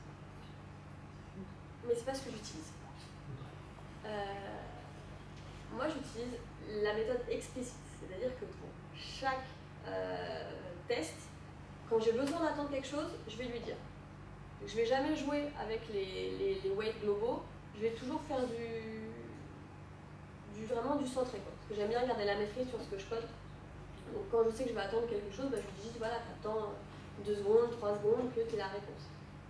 Mais c'est pas ce que j'utilise. Euh, moi, j'utilise la méthode explicite. C'est-à-dire que pour chaque euh, test, quand j'ai besoin d'attendre quelque chose, je vais lui dire. Donc, je ne vais jamais jouer avec les, les, les weights globaux. Je vais toujours faire du, du vraiment du centré. Quoi. Parce que j'aime bien garder la maîtrise sur ce que je code. Donc quand je sais que je vais attendre quelque chose, bah, je lui dis voilà, t'attends deux secondes, trois secondes que tu aies la réponse.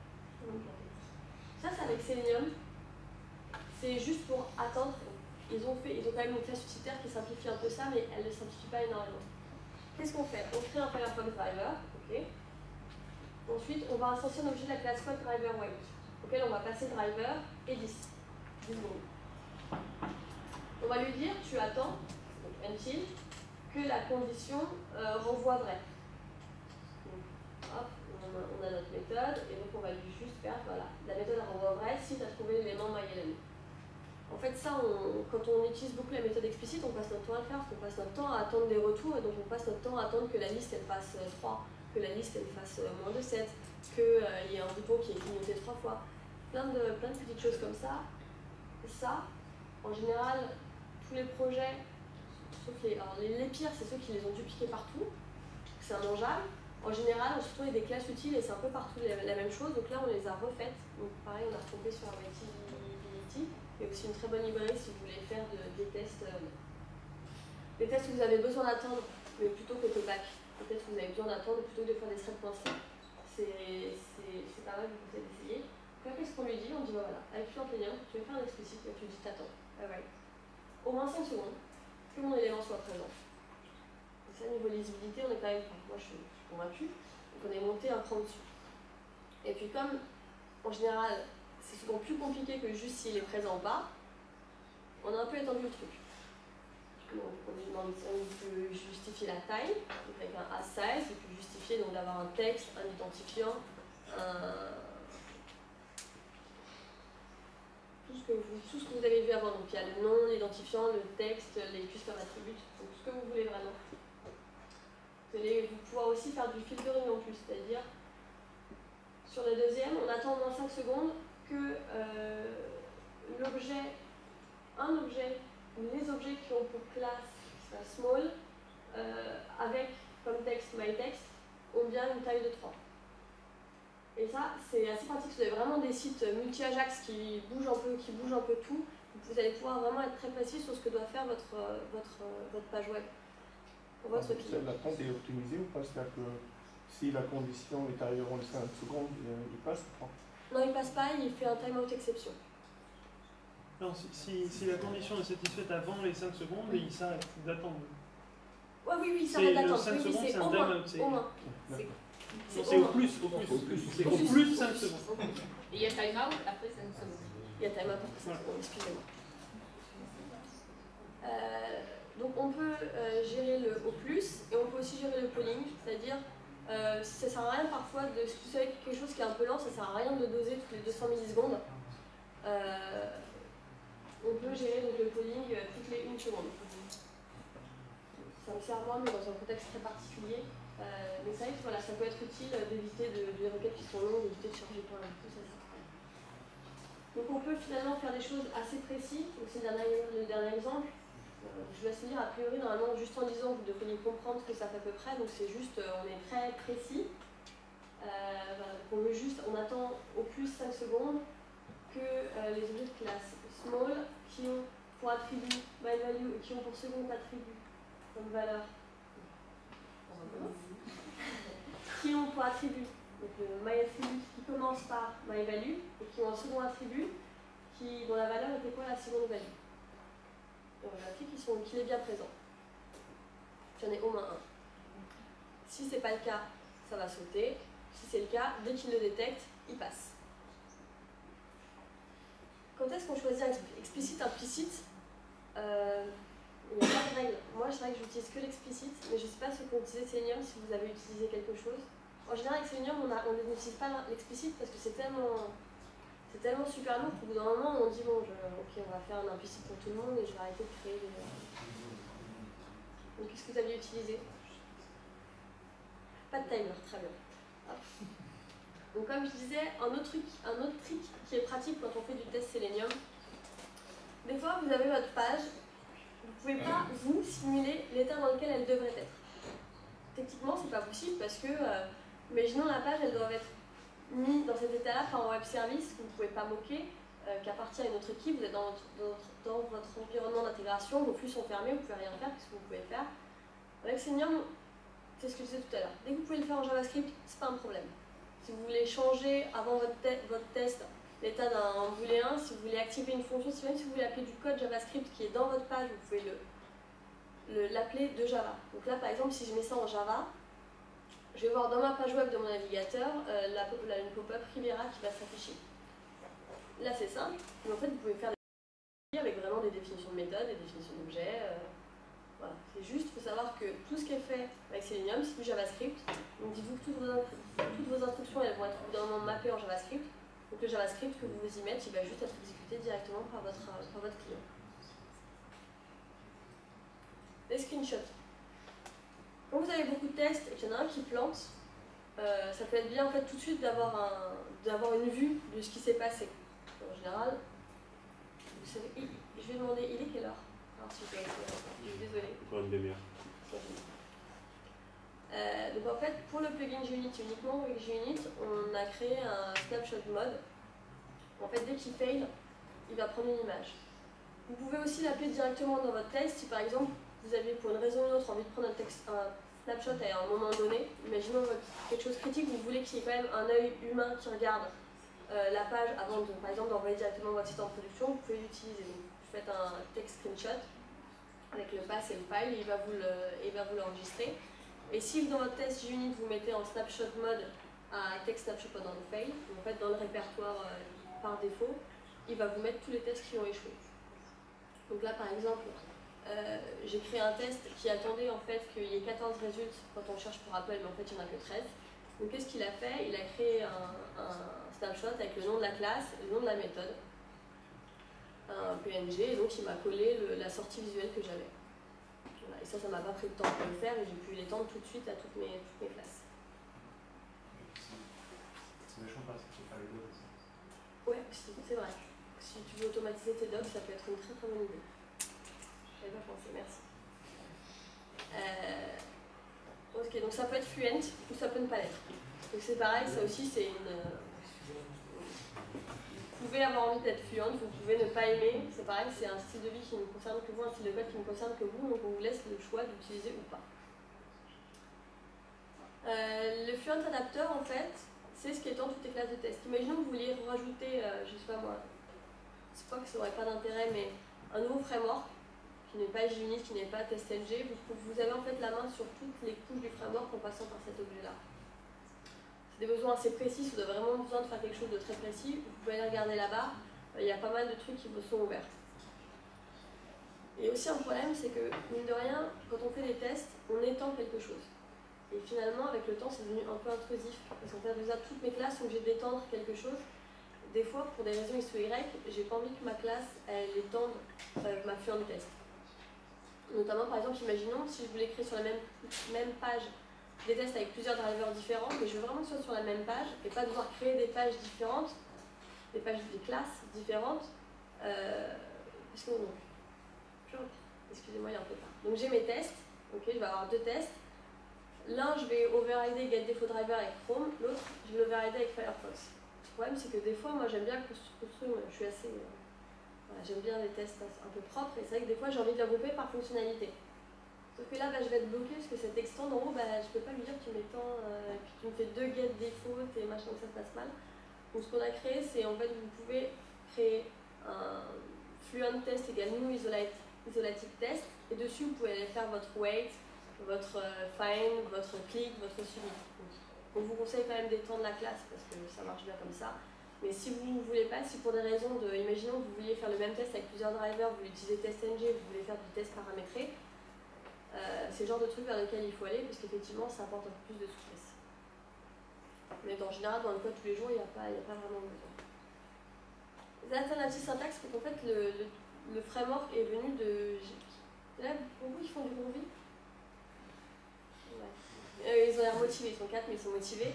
Ça, c'est avec Selenium. C'est juste pour attendre. Ils ont, fait, ils ont quand même une classe utilitaire qui simplifie un peu ça, mais elle ne simplifie pas énormément. Qu'est-ce qu'on fait? On crée un Firefox driver. Okay. Ensuite, on va associer un objet de la classe code driver wait, auquel on va passer driver et dix. dix secondes. On va lui dire tu attends, donc until, que la condition euh, renvoie vrai. Donc, hop, on a, on a notre méthode, et donc on va lui juste faire, voilà, la méthode renvoie vrai si tu as trouvé l'élément MyElement. En fait, ça, on, quand on utilise beaucoup la méthode explicite, on passe notre temps à le faire, parce qu'on passe notre temps à attendre des retours, et donc on passe notre temps à attendre que la liste elle fasse trois, que la liste elle fasse moins de sept, qu'il euh, y ait un bouton qui est clignoté trois fois. Plein de, plein de petites choses comme ça. Ça, en général, tous les projets, sauf les, alors les, les pires, c'est ceux qui les ont dupliqués partout, c'est immangeable. En général, surtout il y a des classes utiles et c'est un peu partout la, la même chose, donc là on les a refaites. Donc pareil, on a retombé sur Availability. Il y a aussi une très bonne librairie si vous voulez faire de, des tests. Euh, des tests où vous avez besoin d'attendre, mais plutôt côté back. Peut-être que vous avez besoin d'attendre plutôt que de faire des threads.c. C'est pas mal, je vous conseille d'essayer. Donc là, qu'est-ce qu'on lui dit? On dit bah, voilà, avec Selenium, tu veux faire un explicite, tu lui dis t'attends. Ah ouais. Au moins cinq secondes, que mon élément soit présent. Et ça, niveau lisibilité, on est quand même, moi je suis, je suis convaincue, donc on est monté un cran dessus. Et puis comme, en général, c'est souvent plus compliqué que juste s'il est présent en bas, on a un peu étendu le truc. Donc on lui demande, on peut justifier la taille, donc avec un as size, et puis justifier donc d'avoir un texte, un identifiant, un... Tout ce, que vous, tout ce que vous avez vu avant. Donc il y a le nom, l'identifiant, le texte, les custom attributes, donc tout ce que vous voulez vraiment. Vous allez vous pouvoir aussi faire du filtering en plus, c'est-à-dire sur le deuxième, on attend au moins cinq secondes que euh, l'objet, un objet, ou les objets qui ont pour classe small, euh, avec comme texte myText, ont bien une taille de trois. Et ça, c'est assez pratique. Vous avez vraiment des sites multi-Ajax qui bougent un peu, qui bougent un peu tout. Vous allez pouvoir vraiment être très précis sur ce que doit faire votre, votre, votre page web pour votre client.
L'attente est optimisée ou pas? C'est-à-dire que si la condition est arrivée avant les cinq secondes, il passe ou pas?
Non, il passe pas, il fait un timeout exception.
Non, si, si, si la condition est satisfaite avant les cinq secondes, il s'arrête d'attendre.
Ouais, oui, oui, il s'arrête d'attendre.
cinq
Oui,
secondes,
oui,
c'est un
au moins.
timeout.
Au moins.
C'est au plus, au plus. C'est au plus cinq secondes.
Et il y a timeout après cinq secondes.
Il y a timeout après cinq secondes, excusez-moi. Euh, donc on peut euh, gérer le au plus et on peut aussi gérer le polling, c'est-à-dire euh, ça sert à rien parfois de, si vous savez quelque chose qui est un peu lent, ça sert à rien de le doser toutes les deux cents millisecondes. Euh, on peut gérer donc, le polling euh, toutes les une seconde. Ça me sert moi, mais dans un contexte très particulier. Euh, mais c'est vrai que voilà, ça peut être utile d'éviter de, de, des requêtes qui sont longues, d'éviter de charger plein de tout ça. Donc on peut finalement faire des choses assez précises. C'est le dernier, le dernier exemple. Euh, je vous laisse lire, a priori, normalement, juste en disant, vous devriez comprendre ce que ça fait à peu près. Donc c'est juste, euh, on est très précis. Euh, voilà, donc on veut juste, on attend au plus cinq secondes que euh, les objets de classe small qui ont pour attribut myValue et qui ont pour second attribut comme valeur qui ont pour attribut donc le myAttribute qui commence par myValue et qui ont un second attribut qui, dont la valeur était quoi la seconde value. Donc on applique qu'il est bien présent. J'en ai au moins un. Si ce n'est pas le cas, ça va sauter. Si c'est le cas, dès qu'il le détecte, il passe. Quand est-ce qu'on choisit explicite, implicite euh, il n'y a pas de règle. Moi, c'est vrai que j'utilise que l'explicite, mais je ne sais pas ce qu'on disait Selenium, si vous avez utilisé quelque chose. En général, avec Selenium, on n'utilise pas l'explicite parce que c'est tellement, c'est tellement super lourd qu'au bout d'un moment, on dit bon, je, ok, on va faire un implicite pour tout le monde et je vais arrêter de créer des. Donc, qu'est-ce que vous aviez utilisé? Pas de timer, très bien. Hop. Donc, comme je disais, un autre truc, un autre trick qui est pratique quand on fait du test Selenium, des fois, vous avez votre page. Vous ne pouvez pas, vous, simuler l'état dans lequel elle devrait être. Techniquement, c'est pas possible parce que, euh, imaginons la page, elle doit être mise dans cet état-là par un web service que vous ne pouvez pas moquer, euh, qu'appartient à une autre équipe, vous êtes dans votre, dans votre, dans votre environnement d'intégration, vos flux sont fermés, vous ne pouvez rien faire, qu'est-ce que vous pouvez faire? Avec Selenium, c'est ce que je disais tout à l'heure. Dès que vous pouvez le faire en JavaScript, c'est pas un problème. Si vous voulez changer avant votre, te votre test l'état d'un booléen, si vous voulez activer une fonction, si même si vous voulez appeler du code JavaScript qui est dans votre page, vous pouvez l'appeler de Java. Donc là, par exemple, si je mets ça en Java, je vais voir dans ma page web de mon navigateur euh, la, la, une pop-up Rivera qui va s'afficher. Là, c'est simple, mais en fait, vous pouvez faire des avec vraiment des définitions de méthodes, des définitions d'objets. Euh, voilà. C'est juste, il faut savoir que tout ce qui est fait avec Selenium, c'est du JavaScript. Donc, dites-vous que toutes vos, toutes vos instructions, elles vont être au bout d'un moment mappées en JavaScript. Donc le JavaScript que vous vous y mettez, il va juste être exécuté directement par votre, par votre client. Les screenshots. Quand vous avez beaucoup de tests et qu'il y en a un qui plante, euh, ça peut être bien en fait tout de suite d'avoir un, d'avoir une vue de ce qui s'est passé. En général, vous savez, il, je vais demander, il est quelle heure? Alors si je dois essayer, je suis désolée.
Encore une demi-heure.
Euh, donc en fait, pour le plugin JUnit uniquement avec JUnit, on a créé un snapshot mode. En fait, dès qu'il fail, il va prendre une image. Vous pouvez aussi l'appeler directement dans votre test. Si par exemple, vous avez pour une raison ou une autre envie de prendre un, texte, un snapshot à un moment donné, imaginons quelque chose de critique, vous voulez qu'il y ait quand même un œil humain qui regarde euh, la page avant de, par exemple, d'envoyer directement votre site en production, vous pouvez l'utiliser. Donc, vous faites un text screenshot avec le pass et le file et il va vous l'enregistrer. Et si dans votre test JUnit vous mettez en snapshot mode à text snapshot on fail, en fait dans le répertoire euh, par défaut, il va vous mettre tous les tests qui ont échoué. Donc là par exemple, euh, j'ai créé un test qui attendait en fait qu'il y ait quatorze résultats quand on cherche pour Apple, mais en fait il n'y en a que treize. Donc qu'est-ce qu'il a fait? Il a créé un, un snapshot avec le nom de la classe et le nom de la méthode, un P N G, et donc il m'a collé le, la sortie visuelle que j'avais. Et ça, ça m'a pas pris de temps pour le faire et j'ai pu l'étendre tout de suite à toutes mes, toutes mes classes.
C'est vachement parce qu'il faut faire les docs.
Ouais, c'est vrai. Si tu veux automatiser tes docs, ça peut être une très très bonne idée. J'avais pas pensé, merci. Euh... Ok, donc ça peut être fluent ou ça peut ne pas l'être. Donc c'est pareil, ça aussi c'est une... Vous pouvez avoir envie d'être fluent, vous pouvez ne pas aimer, c'est pareil, c'est un style de vie qui ne concerne que vous, un style de code qui ne concerne que vous, donc on vous laisse le choix d'utiliser ou pas. Euh, le fluent Fluent Adapter, en fait, c'est ce qui étend toutes les classes de test. Imaginons que vous vouliez rajouter, euh, je sais pas moi, Spock, ça n'aurait pas d'intérêt, mais un nouveau framework qui n'est pas JUnit, qui n'est pas TestNG, vous, vous avez en fait la main sur toutes les couches du framework en passant par cet objet-là. C'est des besoins assez précis, si vous avez vraiment besoin de faire quelque chose de très précis, vous pouvez aller regarder là-bas, il y a pas mal de trucs qui vous sont ouverts. Et aussi un problème, c'est que, mine de rien, quand on fait des tests, on étend quelque chose. Et finalement, avec le temps, c'est devenu un peu intrusif. Parce qu'en fait, déjà, toutes mes classes sont obligées d'étendre quelque chose. Des fois, pour des raisons X ou Y, j'ai pas envie que ma classe, elle étende euh, ma Fluent test. Notamment, par exemple, imaginons si je voulais créer sur la même, même page des tests avec plusieurs drivers différents, mais je veux vraiment que ce soit sur la même page et pas devoir créer des pages différentes, des pages des classes différentes. Euh, parce que non. Excusez-moi, il y a un peu tard. Donc j'ai mes tests, ok, je vais avoir deux tests. L'un, je vais overrider getDefaultDriver avec Chrome, l'autre, je vais l'overrider avec Firefox. Le problème, c'est que des fois, moi, j'aime bien construire, je suis assez... Euh, voilà, j'aime bien les tests un peu propres, et c'est vrai que des fois, j'ai envie de les regrouper par fonctionnalité. Sauf que là, bah, je vais être bloqué, parce que cet extend, en haut, bah, je peux pas lui dire tu m'étends, euh, et puis tu me fais deux getDefault et machin, que ça se passe mal. Donc ce qu'on a créé, c'est en fait, vous pouvez créer un Fluent test égale new isolate, isolated test, et dessus, vous pouvez aller faire votre weight, votre euh, find, votre click, votre submit. On vous conseille quand même d'étendre la classe parce que ça marche bien comme ça. Mais si vous ne voulez pas, si pour des raisons de, imaginons que vous vouliez faire le même test avec plusieurs drivers, vous voulez utiliser TestNG, vous voulez faire du test paramétré, euh, c'est le genre de truc vers lequel il faut aller parce qu'effectivement ça apporte un peu plus de souplesse. Mais en général, dans le code tous les jours, il n'y a, a pas vraiment besoin. Les alternatives syntaxe, c'est qu'en fait le, le, le framework est venu de... Là, pour vous, ils font du Groovy. Ouais. Euh, ils ont l'air motivés, ils sont quatre, mais ils sont motivés.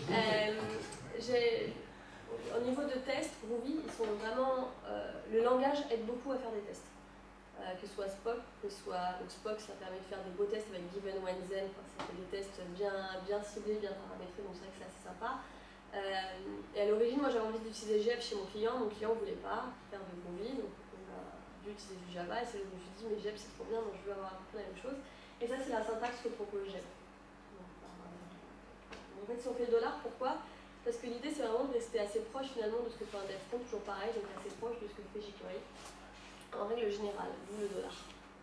Euh, au niveau de test, Groovy, ils sont vraiment. Euh, le langage aide beaucoup à faire des tests. Euh, que ce soit Spock, que ce soit. Donc Spock, ça permet de faire des beaux tests avec Given, When, Then. Enfin, ça fait des tests bien, bien ciblés, bien paramétrés, donc c'est vrai que c'est assez sympa. Euh, et à l'origine, moi j'avais envie d'utiliser G F chez mon client. Mon client ne voulait pas faire de Groovy, donc on a dû utiliser du Java. Et c'est là que je me suis dit, mais G F c'est trop bien, donc je veux avoir un peu la même chose. Et ça, c'est la syntaxe que propose G F. En fait, si on fait le dollar, pourquoi? Parce que l'idée, c'est vraiment de rester assez proche finalement de ce que fait un DevFront, toujours pareil, donc assez proche de ce que fait jQuery. En règle générale, d'où le dollar.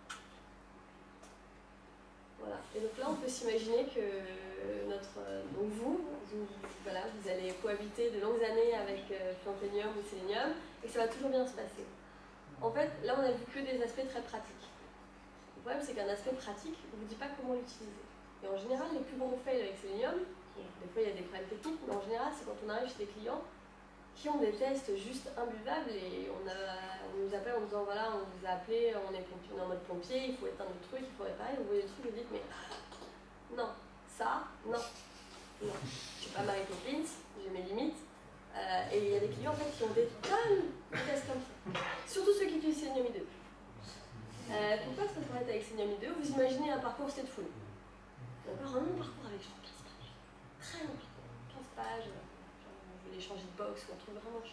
Voilà. Et donc là, on peut s'imaginer que notre, donc vous, vous, voilà, vous allez cohabiter de longues années avec euh, Plantanium ou Selenium, et que ça va toujours bien se passer. En fait, là, on a vu que des aspects très pratiques. Le problème, c'est qu'un aspect pratique, on ne vous dit pas comment l'utiliser. Et en général, les plus gros fails avec Selenium, des fois il y a des problèmes techniques, mais en général, c'est quand on arrive chez des clients qui ont des tests juste imbuvables et on, a, on nous appelle en disant voilà, on vous a appelé, on est, pompier, on est en mode pompier, il faut éteindre le truc, il faut réparer, vous voyez le truc, vous dites mais non, ça, non, non. Je suis pas Mary Poppins, j'ai mes limites. Euh, et il y a des clients en fait qui ont des tonnes de tests comme ça. Surtout ceux qui utilisent Selenium I deux. Euh, pourquoi est-ce qu'on arrête avec Selenium I deux? Vous imaginez un parcours stateful. D'accord, un long parcours avec genre quinze pages. Très long parcours, quinze pages. Genre, vous voulez changer de box ou un truc vraiment.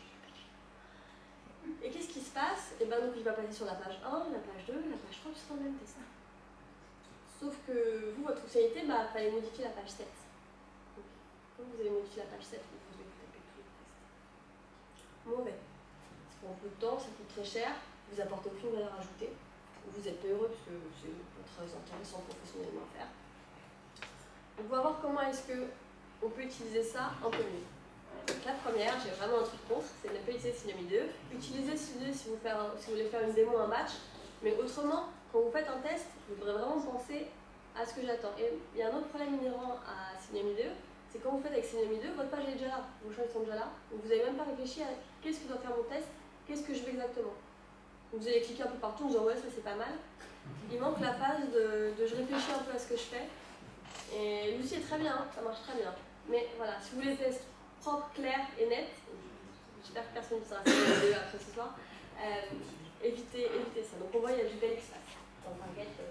Et qu'est-ce qui se passe? Et ben donc il va passer sur la page un, la page deux, la page trois, tout ça dans le même test. Sauf que vous, votre fonctionnalité, bah, il fallait modifier la page sept. Donc, quand vous avez modifié la page sept, vous devez vous taper tous les tests. Mauvais. Ça prend beaucoup de temps, ça coûte très cher, vous apportez aucune valeur ajoutée. Vous êtes pas heureux parce que c'est pas très intéressant professionnellement à faire. Donc on va voir comment est-ce qu'on peut utiliser ça un peu mieux. Donc la première, j'ai vraiment un truc contre, c'est de ne pas utiliser Selenium I deux. Utilisez Selenium si vous, faire, si vous voulez faire une démo, un match, mais autrement, quand vous faites un test, vous devrez vraiment penser à ce que j'attends. Et il y a un autre problème inhérent à Selenium I deux, c'est quand vous faites avec Selenium I deux, votre page est déjà là, vos champs sont déjà là, donc vous n'avez même pas réfléchi à qu'est-ce que doit faire mon test, qu'est-ce que je veux exactement. Donc vous allez cliquer un peu partout en disant ouais, ça c'est pas mal. Il manque la phase de, de je réfléchis un peu à ce que je fais. Et l'outil est très bien, hein, ça marche très bien. Mais voilà, si vous voulez des tests propres, clairs et nets, j'espère que personne ne sera assez après ce soir, euh, évitez, évitez ça. Donc on voit il y a du bel espace. Donc, euh...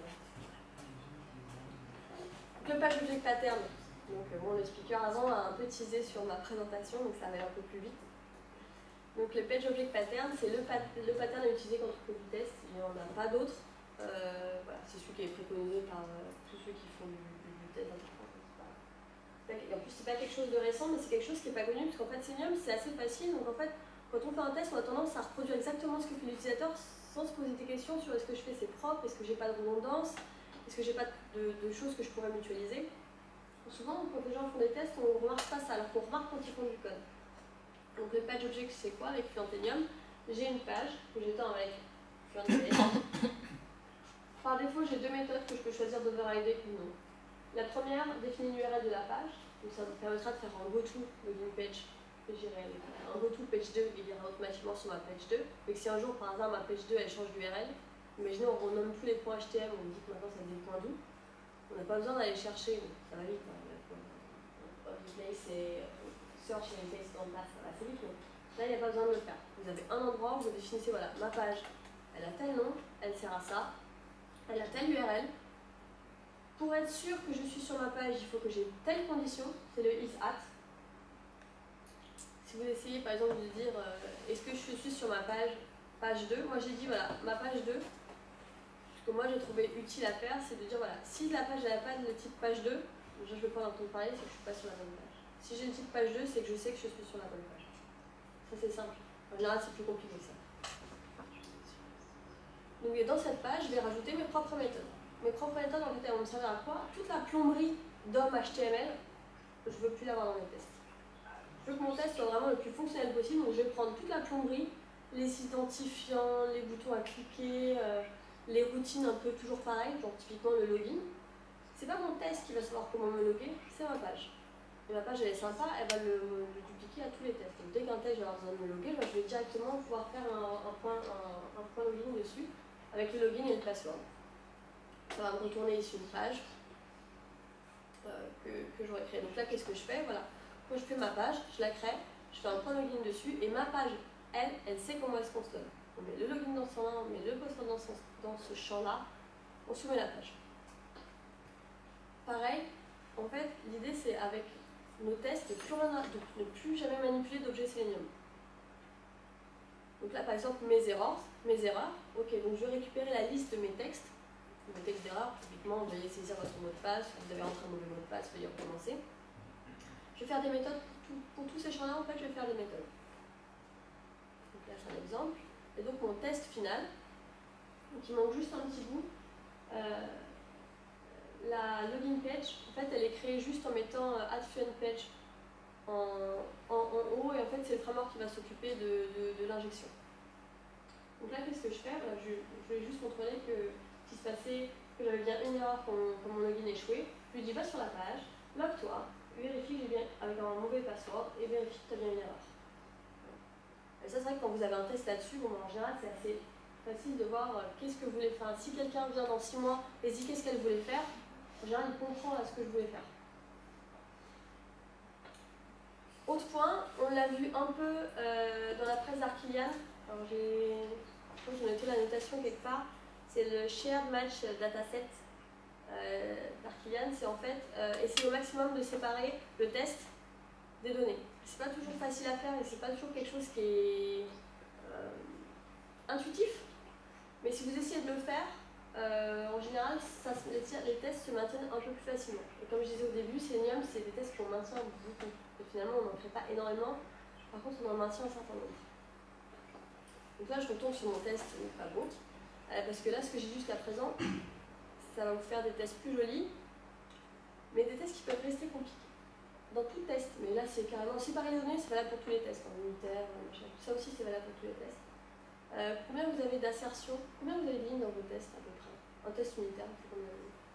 Le page object pattern. Donc euh, bon, le speaker avant a un peu teasé sur ma présentation, donc ça va aller un peu plus vite. Donc le page object pattern, c'est le, pat le pattern à utiliser quand on fait du test, il n'y en a pas d'autre. Euh, voilà, c'est celui qui est préconisé par euh, tous ceux qui font du, du, du test d'interface. Voilà. En plus, c'est pas quelque chose de récent, mais c'est quelque chose qui n'est pas connu, parce qu'en fait, Selenium, c'est assez facile. Donc en fait, quand on fait un test, on a tendance à reproduire exactement ce que fait l'utilisateur sans se poser des questions sur est-ce que je fais c'est propre, est-ce que j'ai pas de redondance, est-ce que j'ai pas de, de choses que je pourrais mutualiser. Souvent, quand les gens font des tests, on ne remarque pas ça, alors qu'on remarque quand ils font du code. Donc le page object, c'est quoi avec Fluentenium? J'ai une page que j'étends avec Fluentenium. Par défaut, j'ai deux méthodes que je peux choisir d'overrider ou non. La première définit l'U R L de la page, donc ça me permettra de faire un goto login page, que j'irai un goto page deux, il ira automatiquement sur ma page deux. Et que si un jour par hasard ma page deux elle change d'U R L, imaginez on renomme tous les points H T M, on dit que maintenant ça devient point d'où, on n'a pas besoin d'aller chercher, ça va vite, hein, c'est search and paste dans le pass, ça va assez vite, mais là il n'y a pas besoin de le faire. Vous avez un endroit où vous définissez, voilà, ma page, elle a tel nom, elle sert à ça, elle a telle U R L. Pour être sûr que je suis sur ma page, il faut que j'ai telle condition, c'est le is at. Si vous essayez par exemple de dire euh, est-ce que je suis sur ma page, page deux, moi j'ai dit voilà, ma page deux, ce que moi j'ai trouvé utile à faire, c'est de dire voilà, si la page n'a pas le type page deux, déjà je ne vais pas entendre parler, c'est que je ne suis pas sur la bonne page. Si j'ai le type page deux, c'est que je sais que je suis sur la bonne page. Ça c'est simple. En général c'est plus compliqué que ça. Donc dans cette page, je vais rajouter mes propres méthodes. Mes propres méthodes, en fait, elles vont me servir à quoi? Toute la plomberie D O M H T M L, je ne veux plus l'avoir dans mes tests. Je veux que mon test soit vraiment le plus fonctionnel possible, donc je vais prendre toute la plomberie, les identifiants, les boutons à cliquer, euh, les routines un peu toujours pareilles, genre typiquement le login. C'est pas mon test qui va savoir comment me loguer, c'est ma page. Et ma page elle est sympa, elle va le, le dupliquer à tous les tests. Donc dès qu'un test va avoir besoin de me loguer, je vais directement pouvoir faire un, un, point, un, un point login dessus, avec le login et le password. Ça va me retourner ici une page euh, que, que j'aurais créée. Donc là, qu'est-ce que je fais? Voilà. Quand je fais ma page, je la crée, je fais un point login dessus, et ma page, elle, elle sait comment est-ce qu'on se donne. On met le login dans son là, on met le password dans, son, dans ce champ-là, on soumet la page. Pareil, en fait, l'idée c'est avec nos tests de plus, de ne plus jamais manipuler d'objets Selenium. Donc là, par exemple, mes erreurs, mes erreurs, ok, donc je vais récupérer la liste de mes textes. Mes textes d'erreur, typiquement, veuillez saisir votre mot de passe, vous avez entré un mauvais mot de passe, veuillez recommencer. Je vais faire des méthodes, pour, pour tous ces champs-là, en fait, je vais faire des méthodes. Donc là, c'est un exemple. Et donc, mon test final, donc il manque juste un petit bout. Euh, la login page, en fait, elle est créée juste en mettant euh, add fluent page en, en, en haut, et en fait, c'est le framework qui va s'occuper de, de, de l'injection. Donc là, qu'est-ce que je fais? Voilà, je, je vais juste contrôler que qui se passait, que j'avais bien une erreur quand mon, quand mon login échoué. Je lui dis va sur la page, log-toi, vérifie que j'ai bien avec un mauvais password et vérifie que tu as bien une erreur. Et ça, c'est vrai que quand vous avez un test là-dessus, bon, en général, c'est assez facile de voir euh, qu'est-ce que vous voulez faire. Si quelqu'un vient dans six mois et dit qu'est-ce qu'elle voulait faire, en général, il comprend ce que je voulais faire. Autre point, on l'a vu un peu euh, dans la presse d'Arkilian. Alors j'ai noté la notation quelque part. C'est le Shared Match Dataset euh, d'Arkilian. C'est en fait euh, essayer au maximum de séparer le test des données. C'est pas toujours facile à faire et c'est pas toujours quelque chose qui est euh, intuitif. Mais si vous essayez de le faire, euh, en général, ça, les, les tests se maintiennent un peu plus facilement. Et comme je disais au début, Selenium, c'est des tests qu'on maintient beaucoup. Et finalement, on n'en crée pas énormément. Par contre, on en maintient un certain nombre. Donc là, je retourne sur mon test pas beau. Euh, parce que là, ce que j'ai jusqu'à présent, ça va vous faire des tests plus jolis, mais des tests qui peuvent rester compliqués. Dans tout test, mais là, c'est carrément aussi par les données, c'est valable pour tous les tests, en unitaire, machin, tout ça aussi, c'est valable pour tous les tests. Euh, combien vous avez d'assertions? Combien vous avez de lignes dans vos tests à peu près? Un test unitaire, c'est combien de lignes?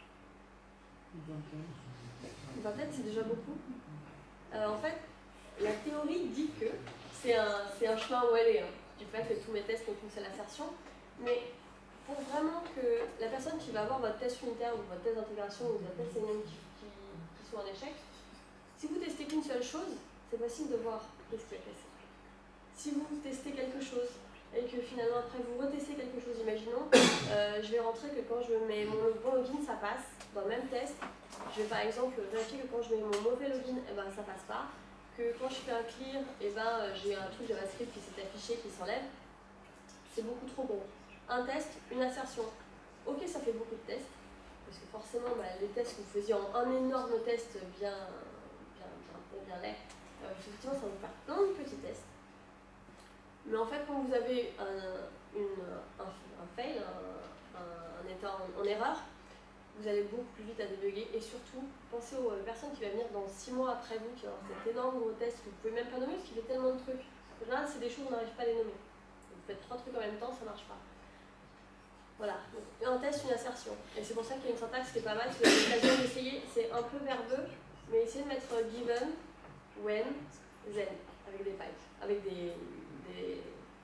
Une vingtaine, c'est déjà beaucoup. Euh, en fait, la théorie dit que c'est un, c'est un chemin où aller, hein. Du fait que tous mes tests ont une seule assertion, mais pour vraiment que la personne qui va avoir votre test unitaire ou votre test d'intégration ou votre test Selenium qui, qui, qui soit en échec, si vous testez qu'une seule chose, c'est facile de voir qu'est-ce qui est cassé. Si vous testez quelque chose et que finalement après vous retestez quelque chose, imaginons, euh, je vais rentrer que quand je mets mon bon login, ça passe dans le même test. Je vais par exemple vérifier que quand je mets mon mauvais login, eh ben, ça passe pas. Que quand je fais un clear, eh ben, euh, j'ai un truc JavaScript qui s'est affiché, qui s'enlève. C'est beaucoup trop gros. Un test, une assertion. Ok, ça fait beaucoup de tests, parce que forcément, bah, les tests que vous faisiez en un énorme test bien, bien, bien, bien laid, euh, effectivement, ça va vous faire plein de petits tests. Mais en fait, quand vous avez un, une, un, un fail, un, un, un état en, en erreur, vous allez beaucoup plus vite à débugger. Et surtout, pensez aux personnes qui vont venir dans six mois après vous, qui ont cet énorme gros test que vous pouvez même pas nommer parce qu'il fait tellement de trucs. En général, c'est des choses où on n'arrive pas à les nommer. Vous faites trois trucs en même temps, ça marche pas. Voilà, donc, un test, une assertion. Et c'est pour ça qu'il y a une syntaxe qui est pas mal, si vous avez l'occasion d'essayer, c'est un peu verbeux, mais essayez de mettre given, when, then, avec des pipes, avec des... des...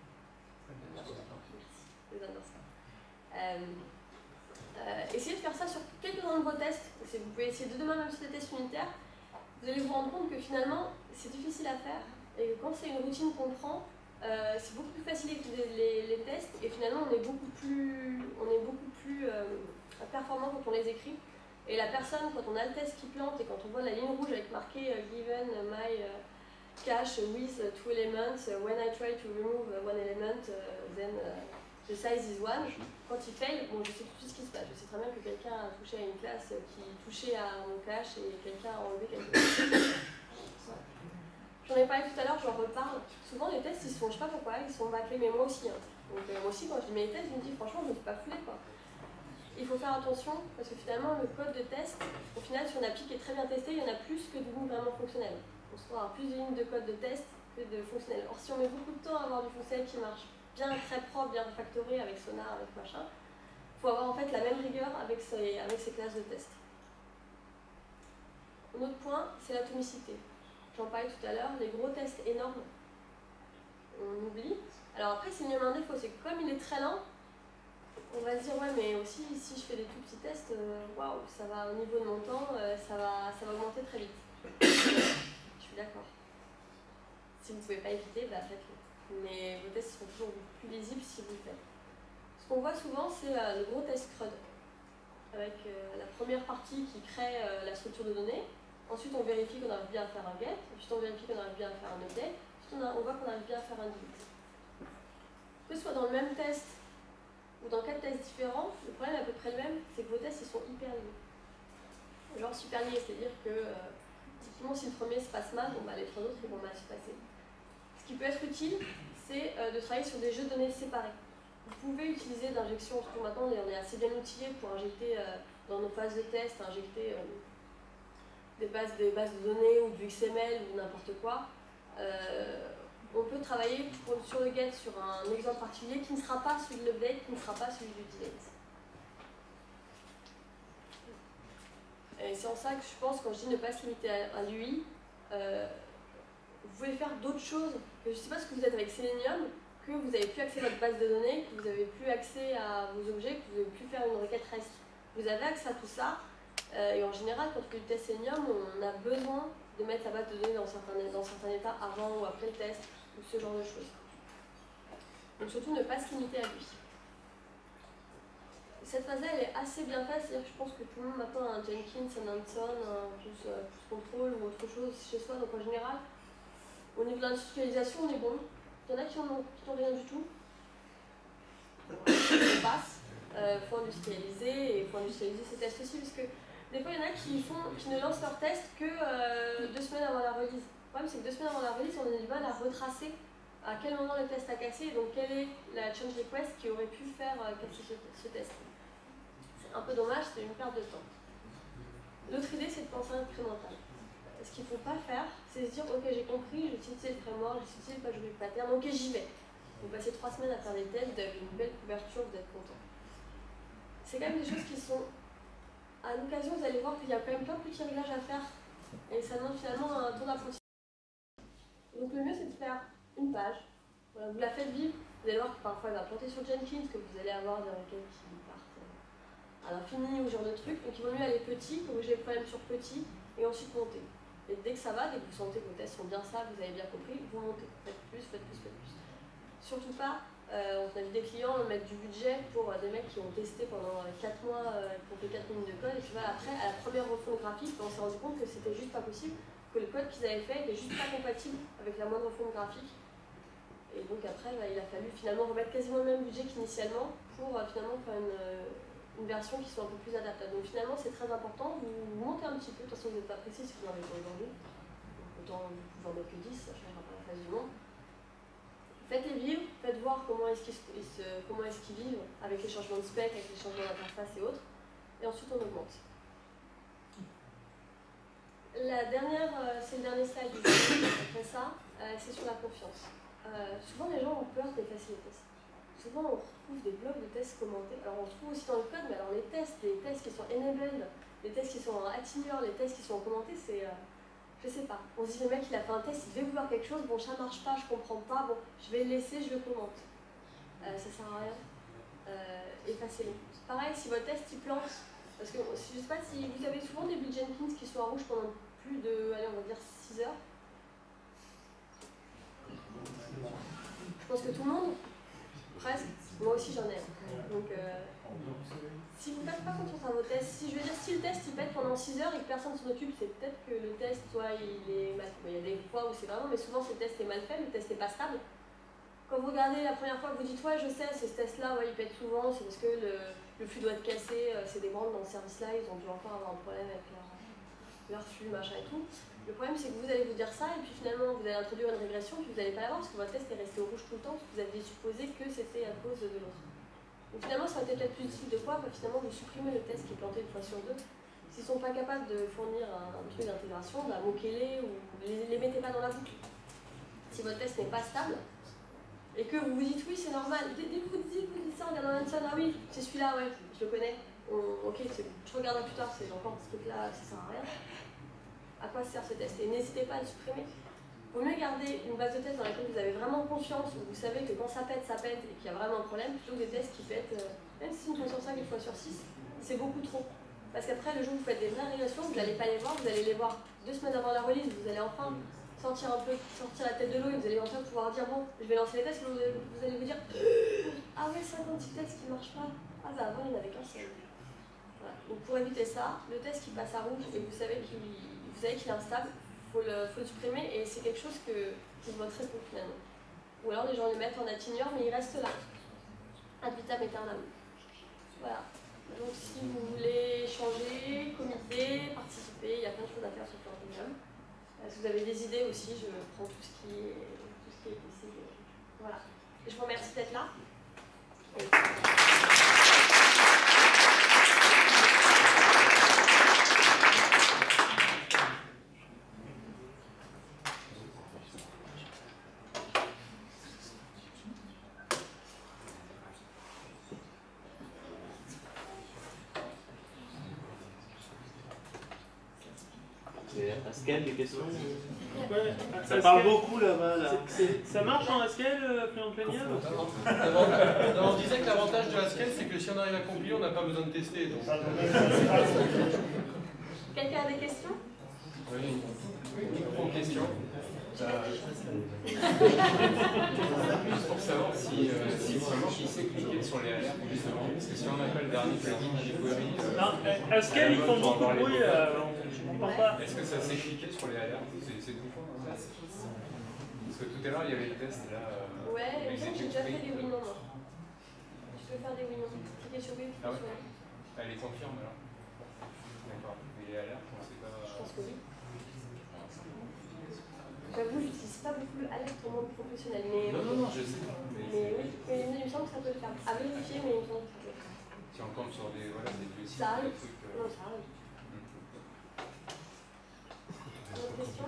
des underscores. Euh, euh, essayez de faire ça sur quelques-uns de vos tests. Vous pouvez essayer de demain, même sur des tests unitaires, vous allez vous rendre compte que finalement, c'est difficile à faire, et que quand c'est une routine qu'on prend, Euh, c'est beaucoup plus facile les, les, les tests et finalement on est beaucoup plus, on est beaucoup plus euh, performant quand on les écrit. Et la personne, quand on a le test qui plante et quand on voit la ligne rouge avec marqué uh, given my uh, cache with uh, two elements, uh, when I try to remove uh, one element, uh, then uh, the size is one. Quand il fail, bon, je sais tout ce qui se passe. Je sais très bien que quelqu'un a touché à une classe qui touchait à mon cache et quelqu'un a enlevé quelque chose. J'en ai parlé tout à l'heure, j'en reparle. Souvent les tests, ils se font, je sais pas pourquoi, ils sont bâclés, mais moi aussi. Hein. Donc euh, moi aussi, quand je dis mes tests, je me dis franchement, je ne me suis pas foulée quoi. Il faut faire attention parce que finalement, le code de test, au final, si on applique est très bien testé, il y en a plus que de lignes vraiment fonctionnelles. On se trouve avoir plus de lignes de code de test que de fonctionnels. Or, si on met beaucoup de temps à avoir du fonctionnel qui marche bien, très propre, bien refactoré avec Sonar, avec machin, il faut avoir en fait la même rigueur avec ces, avec ces classes de test. Un autre point, c'est l'atomicité. J'en parlais tout à l'heure, les gros tests énormes, on oublie. Alors après, c'est même un défaut, c'est que comme il est très lent, on va se dire, ouais, mais aussi, si je fais des tout petits tests, waouh, wow, ça va, au niveau de mon temps, euh, ça, va, ça va augmenter très vite. Je suis d'accord. Si vous ne pouvez pas éviter, bah faites-le. Mais vos tests seront toujours plus lisibles si vous le faites. Ce qu'on voit souvent, c'est euh, le gros test CRUD, avec euh, la première partie qui crée euh, la structure de données. Ensuite, on vérifie qu'on arrive bien à faire un get. Ensuite, on vérifie qu'on arrive bien à faire un update. Ensuite, on, a, on voit qu'on arrive bien à faire un delete. Que ce soit dans le même test ou dans quatre tests différents, le problème est à peu près le même, c'est que vos tests ils sont hyper liés. Genre super liés, c'est-à-dire que euh, typiquement, si le premier se passe mal, bon, bah, les trois autres ils vont mal se passer. Ce qui peut être utile, c'est euh, de travailler sur des jeux de données séparés. Vous pouvez utiliser l'injection, surtout maintenant on est assez bien outillé pour injecter euh, dans nos phases de test, injecter euh, Des bases, des bases de données ou du X M L ou n'importe quoi, euh, on peut travailler pour, sur le get sur un exemple particulier qui ne sera pas celui de l'update, qui ne sera pas celui du delete. Et c'est en ça que je pense, quand je dis ne pas se limiter à, à l'U I, euh, vous pouvez faire d'autres choses. Je ne sais pas ce que vous êtes avec Selenium, que vous n'avez plus accès à votre base de données, que vous n'avez plus accès à vos objets, que vous n'avez plus faire une requête REST. Vous avez accès à tout ça. Euh, et en général, quand on fait du test Selenium, on a besoin de mettre la base de données dans certains, dans certains états avant ou après le test, ou ce genre de choses. Donc surtout, ne pas se limiter à lui. Cette phase-là, elle est assez bien faite, c'est-à-dire que je pense que tout le monde maintenant a un Jenkins, un Anson, un plus, euh, plus contrôle ou autre chose chez soi, donc en général, au niveau de l'industrialisation, on est bon. Il y en a qui n'ont rien du tout. On passe. Il euh, faut industrialiser et il faut industrialiser ces tests aussi, parce que des fois, il y en a qui, font, qui ne lancent leurs tests que euh, deux semaines avant la release. Le problème, c'est que deux semaines avant la release, on a du mal à retracer à quel moment le test a cassé et donc quelle est la change request qui aurait pu faire euh, casser ce, ce test. C'est un peu dommage, c'est une perte de temps. L'autre idée, c'est de penser incrémental. Ce qu'il ne faut pas faire, c'est se dire, ok, j'ai compris, j'ai utilisé le framework, j'ai utilisé le page review pattern, ok, j'y vais. Vous passez trois semaines à faire des tests, vous avez une belle couverture, vous êtes content. C'est quand même des choses qui sont... À l'occasion, vous allez voir qu'il y a quand même plein de petits réglages à faire et ça demande finalement un tour d'apprentissage. Donc le mieux, c'est de faire une page. Voilà, vous la faites vivre, vous allez voir que parfois elle va planter sur Jenkins, que vous allez avoir des requêtes qui partent à l'infini ou ce genre de trucs. Donc il vaut mieux aller petit, corriger les problèmes sur petit et ensuite monter. Et dès que ça va, dès que vous sentez que vos tests sont bien ça, vous avez bien compris, vous montez. Faites plus, faites plus, faites plus. Surtout pas. Euh, on a vu des clients mettre du budget pour euh, des mecs qui ont testé pendant euh, quatre mois, euh, qui ont fait quatre minutes de code, et tu vois, après, à la première refonte graphique, on s'est rendu compte que c'était juste pas possible, que le code qu'ils avaient fait était juste pas compatible avec la moindre refonte graphique. Et donc après, bah, il a fallu finalement remettre quasiment le même budget qu'initialement pour euh, finalement faire une, euh, une version qui soit un peu plus adaptable. Donc finalement, c'est très important. Vous montez un petit peu, de toute façon, vous n'êtes pas précis si vous n'en avez pas aujourd'hui. Autant vous pouvez en mettre que dix, ça ne changera pas la face du monde. Faites-les vivre, faites voir comment est-ce qu'ils est comment est-ce qu'ils vivent avec les changements de spec, avec les changements d'interface et autres. Et ensuite, on augmente. La dernière, c'est le dernier slide du vidéo. Après ça, euh, c'est sur la confiance. Euh, souvent, les gens ont peur d'effacer les tests. Souvent, on retrouve des blocs de tests commentés. Alors, on retrouve aussi dans le code, mais alors les tests, les tests qui sont enabled, les tests qui sont en attigneur, les tests qui sont commentés, c'est... Euh, je sais pas. On se dit, le mec, il a fait un test, il devait vouloir quelque chose, bon, ça marche pas, je comprends pas, bon, je vais le laisser, je le commente. Euh, ça sert à rien. Euh, Effacez-le. Pareil, si votre test, il plante, parce que je sais pas si vous avez souvent des build Jenkins qui sont en rouge pendant plus de, allez, on va dire six heures. Je pense que tout le monde, presque, moi aussi j'en ai. Donc, euh, si vous ne faites pas confiance à vos tests, si je veux dire, si le test il pète pendant six heures et que personne s'en occupe, c'est peut-être que le test, soit il est mal fait. Il y a des fois où c'est vraiment, mais souvent ce test est mal fait, le test n'est pas stable. Quand vous regardez la première fois, vous dites, ouais, je sais, ce test-là, ouais, il pète souvent, c'est parce que le, le flux doit être cassé, euh, c'est des branches dans le service-là, ils ont dû encore avoir un problème avec leur, leur flux, machin et tout. Le problème, c'est que vous allez vous dire ça, et puis finalement, vous allez introduire une régression, puis vous n'allez pas l'avoir, parce que votre test est resté au rouge tout le temps, parce que vous aviez supposé que c'était à cause de l'autre. Donc finalement, ça va peut-être plus utile de quoi bah, finalement, vous supprimez le test qui est planté une fois sur deux. S'ils ne sont pas capables de fournir un, un truc d'intégration, bah, moquez-les ou les, les mettez pas dans la boucle. Si votre test n'est pas stable, et que vous vous dites oui, c'est normal, dès, dès que vous dites, vous dites ça en regardant Hanson, ah oui, c'est celui-là, ouais, je le connais, on, ok, je regarderai plus tard, c'est encore ce truc-là, ça sert à rien. À quoi sert ce test? Et n'hésitez pas à le supprimer. Il vaut mieux garder une base de tests dans laquelle vous avez vraiment confiance, où vous savez que quand ça pète, ça pète et qu'il y a vraiment un problème, plutôt que des tests qui pètent, euh, même si c'est une fois sur cinq, une fois sur six, c'est beaucoup trop. Parce qu'après, le jour où vous faites des vraies régressions, vous n'allez pas les voir, vous allez les voir deux semaines avant la release, vous allez enfin sortir un peu, sortir la tête de l'eau et vous allez enfin pouvoir dire bon, je vais lancer les tests, et vous, vous allez vous dire ah ouais, cinquante-six tests qui ne marchent pas, ah bah avant il n'y en avait qu'un seul. Voilà. Donc pour éviter ça, le test qui passe à rouge et vous savez qu'il vous savez qu'il est instable, il faut le, faut le supprimer et c'est quelque chose que, qui vote très peu finalement. Ou alors les gens le mettent en atténueur mais il reste là, ad vitam aeternam. Voilà. Donc si vous voulez changer, comité, participer, il y a plein de choses à faire sur Plantium. Si vous avez des idées aussi, je prends tout ce qui est, tout ce qui est possible. Voilà. Et je vous remercie d'être là. Et...
Haskell, des questions?
Ouais,
Ça
Haskell,
parle beaucoup là-bas. Là.
Ça marche en Haskell, euh, Fluentlandia?
On disait que l'avantage de Haskell, c'est que si on arrive à compiler, on n'a pas besoin de tester. Donc...
Quelqu'un a des questions?
Oui, une question. Juste pour savoir si, euh, si vraiment il sait cliquer sur les alertes, justement, parce que si on appelle le dernier plugin jQuery... Euh,
non, Haskell, ils font beaucoup de bruit, euh, on n'entend pas.
Est-ce que ça sait cliquer sur les alertes? C'est tout fort, hein. Parce que tout à l'heure, il y avait le test, là... Euh,
ouais, mais j'ai déjà fait des oui-non, moi. Tu peux faire des oui-non. Cliquer sur oui, cliquer
ah ouais.
sur oui.
Elle les confirme, alors? D'accord. Et les alertes, on sait pas...
Je pense que oui. J'avoue, j'utilise pas beaucoup l'alerte pour mon professionnel, mais...
Non, non, non, je sais pas. Mais,
mais oui, mais il me semble que ça peut le faire. À vérifier, mais il me semble que ça peut le faire.
Si on tombe sur des... Voilà, des petits...
Ça arrive.
Des trucs, euh...
Non, ça arrive. D'autres questions?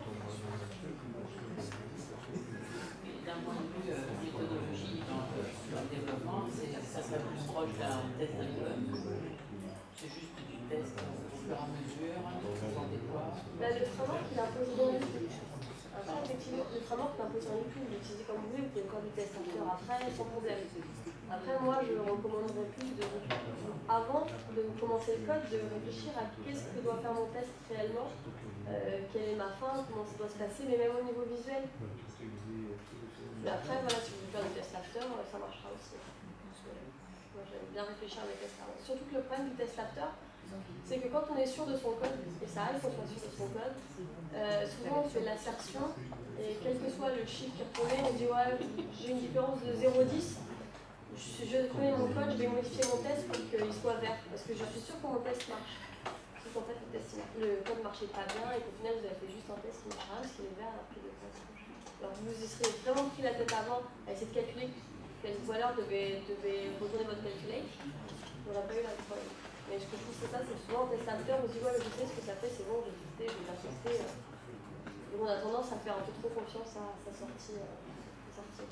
D'un point de vue euh, méthodologie dans le, dans le développement, ça serait plus proche d'un test driven. C'est juste du test au fur et à mesure, sans déploie.
Bah, le framework, il impose dans YouTube. Après, effectivement, le framework l'impose dans YouTube. Vous l'utilisez comme vous voulez, vous pouvez encore du test after après, sans problème. Après, moi, je recommanderais plus de, avant de commencer le code, de réfléchir à qu'est-ce que doit faire mon test réellement, euh, quelle est ma fin, comment ça doit se passer, mais même au niveau visuel. Mais après, voilà, si vous voulez faire du test after, ça marchera aussi. Moi, j'aime bien réfléchir à mes tests avant. Surtout que le problème du test after, c'est que quand on est sûr de son code, et ça arrive qu'on soit sûr de son code, euh, souvent on fait l'assertion, et quel que soit le chiffre qui est retourné, on dit ouais, j'ai une différence de zéro virgule dix, je, je connais mon code, je vais modifier mon test pour qu'il soit vert, parce que je suis sûre que mon test marche. Sauf qu'en fait, le, test, le code ne marchait pas bien et qu'au final, vous avez fait juste un test qui ne marche pas parce qu'il est vert alors que le test rouge. Alors vous vous y serez vraiment pris la tête avant à essayer de calculer quelle valeur devait, devait retourner votre calculate, vous n'aurez pas eu la problème. Mais ce que je trouve que c'est ça, c'est souvent en test after, on se dit ouais, je sais ce que ça fait, c'est bon, j'ai testé, je vais la tester. Et on a tendance à faire un peu trop confiance à sa sortie. Euh, sortie.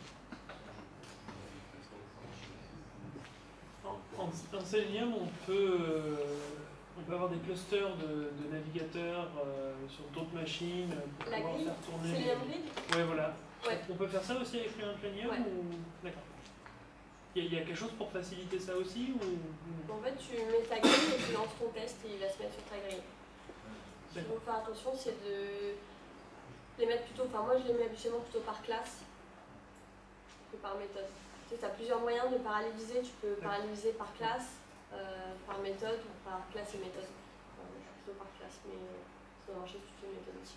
En, en, en Selenium, on peut, euh, on peut avoir des clusters de, de navigateurs euh, sur d'autres machines pour
la
pouvoir
grille,
faire tourner.
Selenium Grid.
Ouais, voilà.
Ouais.
On peut faire ça aussi avec Fluent Selenium
ouais.
ou... D'accord. Il y, y a quelque chose pour faciliter ça aussi ou...
En fait, tu mets ta grille et tu lances ton test et il va se mettre sur ta grille. Ce qu'il faut faire attention, c'est de les mettre plutôt, enfin moi je les mets habituellement plutôt par classe que par méthode. Tu sais, as plusieurs moyens de paralléliser, tu peux paralléliser par classe, euh, par méthode ou par classe et méthode. Enfin, je suis plutôt par classe, mais ça doit marcher plutôt méthode aussi.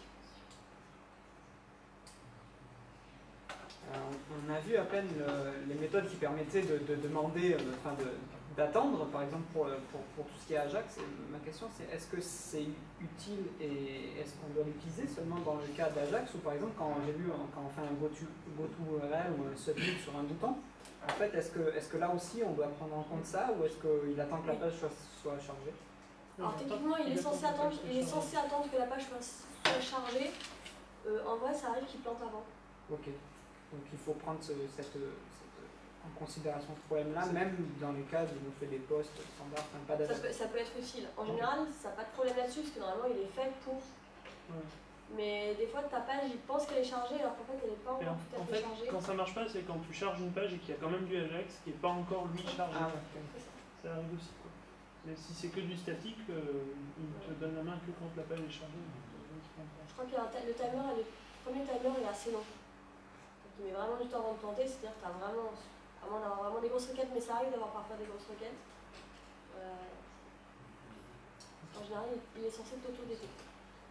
Euh, on a vu à peine le, les méthodes qui permettaient de, de demander, euh, enfin de, d'attendre, par exemple pour, pour, pour tout ce qui est Ajax. Et ma question c'est, est-ce que c'est utile et est-ce qu'on doit l'utiliser seulement dans le cas d'Ajax ou par exemple quand j'ai vu, quand on fait un goto, goto-url ou un submit sur un bouton, en fait est-ce que, est-ce que là aussi on doit prendre en compte ça ou est-ce qu'il attend que la page soit, soit chargée?
Alors techniquement il est censé attendre, il est censé attendre que la page soit, soit chargée. Euh, en vrai ça arrive qu'il plante avant.
Ok. Donc il faut prendre ce, cette, cette, en considération ce problème-là, même dans les cas où on fait des postes standards, enfin, pas
ça peut, ça peut être utile. En général, ça n'a pas de problème là-dessus, parce que normalement, il est fait pour. Ouais. Mais des fois, ta page, il pense qu'elle est chargée, alors qu'en fait, elle n'est pas encore tout à fait chargée.
Quand ça marche pas, c'est quand tu charges une page et qu'il y a quand même du Ajax qui n'est pas encore lui chargé.
Ah, okay.
Ça arrive aussi. Quoi. Mais si c'est que du statique, euh, il te donne la main que quand la page est chargée.
Je crois que le timer, le premier timer est assez long. Qui met vraiment du temps avant de planter, c'est-à-dire que tu as vraiment, vraiment, vraiment des grosses requêtes, mais ça arrive d'avoir parfois des grosses requêtes. Euh, en général, il est censé t'auto-détecter.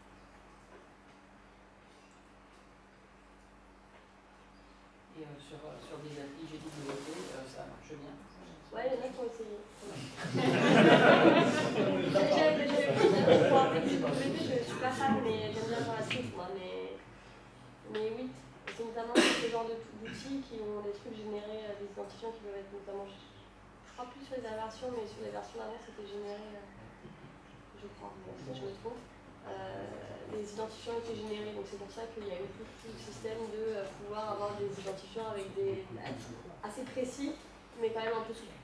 Et euh, sur, euh, sur des applis G W T, euh, ça marche bien.
Ouais, il y en a qui ont essayé. J'avais pris pour appeler G W T, je suis pas fan, mais j'aime bien JavaScript, moi, mais, mais oui. C'est notamment ce genre d'outils qui ont des trucs générés, des identifiants qui peuvent être notamment, je crois plus sur les versions, mais sur les versions d'avant c'était généré, je crois, mais si je me trompe. Euh, les identifiants étaient générés, donc c'est pour ça qu'il y a eu tout, tout le système de euh, pouvoir avoir des identifiants avec des lettres assez précis, mais quand même un peu souples.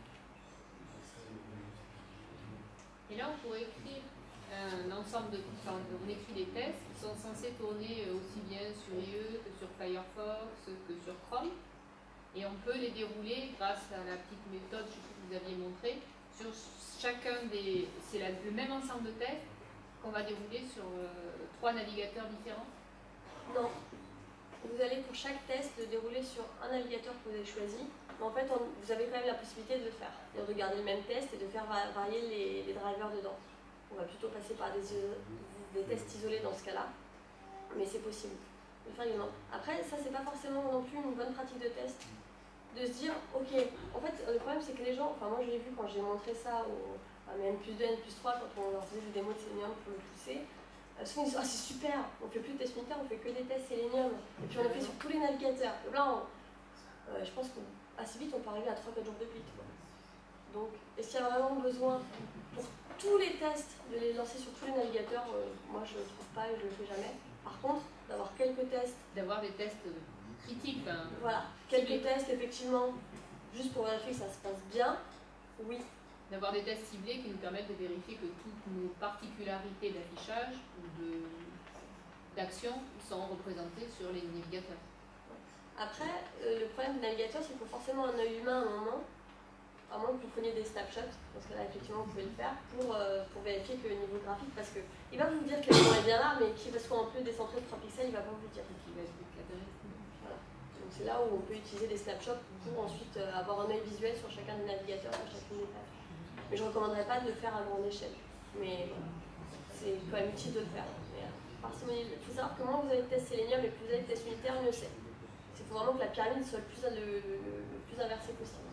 Et là, on pourrait écrire un ensemble de, enfin, on écrit des tests qui sont censés tourner aussi bien sur I E que sur Firefox que sur Chrome, et on peut les dérouler grâce à la petite méthode, je sais que vous aviez montré, sur chacun des, c'est le même ensemble de tests qu'on va dérouler sur euh, trois navigateurs différents.
Non, vous allez pour chaque test le dérouler sur un navigateur que vous avez choisi, mais en fait on, vous avez quand même la possibilité de le faire, de regarder le même test et de faire varier les, les drivers dedans. On va plutôt passer par des, des tests isolés dans ce cas-là, mais c'est possible de faire également. Après, ça c'est pas forcément non plus une bonne pratique de test, de se dire, ok, en fait le problème c'est que les gens, enfin moi je l'ai vu quand j'ai montré ça au, à mes N plus deux, N plus trois, quand on leur faisait des démos de Selenium pour le pousser, euh, souvent ils disent, ah oh, c'est super, on fait plus de tests unitaires, on fait que des tests Selenium, et puis on le fait sur tous les navigateurs. Et là, on, euh, je pense qu'assez vite on peut arriver à trois quatre jours de build. Donc, est-ce qu'il y a vraiment besoin pour tous les tests de les lancer sur tous les navigateurs? euh, Moi je ne trouve pas et je ne le fais jamais. Par contre, d'avoir quelques tests.
D'avoir des tests critiques. Hein.
Voilà, quelques tests effectivement, juste pour vérifier que ça se passe bien, oui.
D'avoir des tests ciblés qui nous permettent de vérifier que toutes nos particularités d'affichage ou d'action sont représentées sur les navigateurs.
Après, euh, le problème du navigateur, c'est qu'il faut forcément un œil humain à un moment. À moins que vous preniez des snapshots, parce que là effectivement vous pouvez le faire, pour, euh, pour vérifier que le niveau graphique, parce que il va vous dire que l'écran est bien là, mais qu'il soit un peu décentré de trois pixels, il va pas vous le dire.
Il va être cadré.
Voilà. Donc c'est là où on peut utiliser des snapshots pour ensuite euh, avoir un œil visuel sur chacun des navigateurs, sur chacune des pages. Mais je ne recommanderais pas de le faire à grande échelle. Mais voilà, c'est quand même utile de le faire. Mais, euh, parcimonie, il faut savoir que moins vous avez de tests Selenium et plus vous avez de tests unitaires, mieux c'est. Il faut vraiment que la pyramide soit le plus, le, le, le plus inversée possible.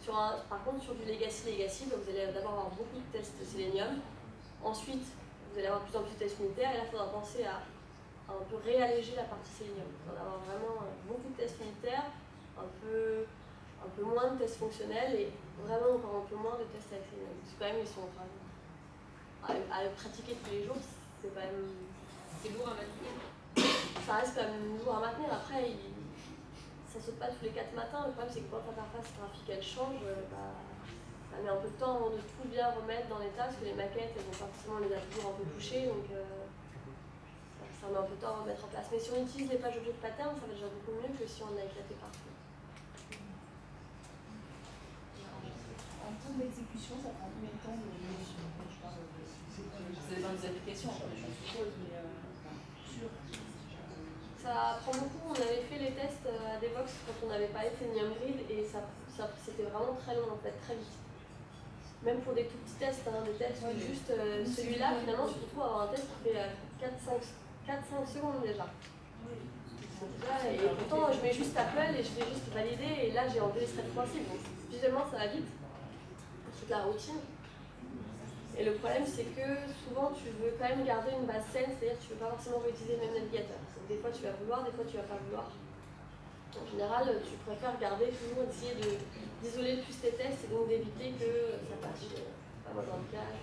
Sur un, par contre, sur du Legacy Legacy, donc vous allez d'abord avoir beaucoup de tests Selenium. Ensuite, vous allez avoir de plus en plus de tests unitaires. Et là, il faudra penser à, à un peu réalléger la partie Selenium. Il faudra avoir vraiment beaucoup de tests unitaires, un peu, un peu moins de tests fonctionnels et vraiment encore un peu moins de tests avec Selenium. Parce que quand même, ils sont enfin, à, à le pratiquer tous les jours, c'est quand même...
C'est lourd à maintenir.
Ça reste quand même lourd à maintenir. Après, il, ça saute pas tous les quatre matins. Le problème, c'est que quand l'interface graphique elle change, bah, ça met un peu de temps avant de tout bien remettre dans l'état, parce que les maquettes, elles vont pas forcément les a toujours un peu touchées, donc euh, ça, ça met un peu de temps à remettre en place. Mais si on utilise les pages objets de pattern, ça va déjà beaucoup mieux que si on a éclaté partout.
En termes d'exécution, ça prend combien de temps de l'évolution?
Ça dépend des applications, je suppose, mais euh, sûr.
Ça prend beaucoup. On avait fait les tests à Devox quand on n'avait pas été Selenium Grid et ça, ça, c'était vraiment très long en fait, très vite. Même pour des tout petits tests, hein, des tests, ouais, juste euh, celui-là, finalement, tu te retrouves à avoir un test qui fait quatre cinq secondes déjà. Là, et pourtant, je mets juste Apple et je vais juste valider et là, j'ai enlevé les threads principes. Donc, visuellement, ça va vite. C'est de la routine. Et le problème, c'est que souvent, tu veux quand même garder une base saine, c'est-à-dire que tu ne veux pas forcément réutiliser le même navigateur. Donc, des fois, tu vas vouloir, des fois, tu ne vas pas vouloir. En général, tu préfères garder toujours, essayer d'isoler le plus tes tests et donc d'éviter que ça passe pas mal dans le cache.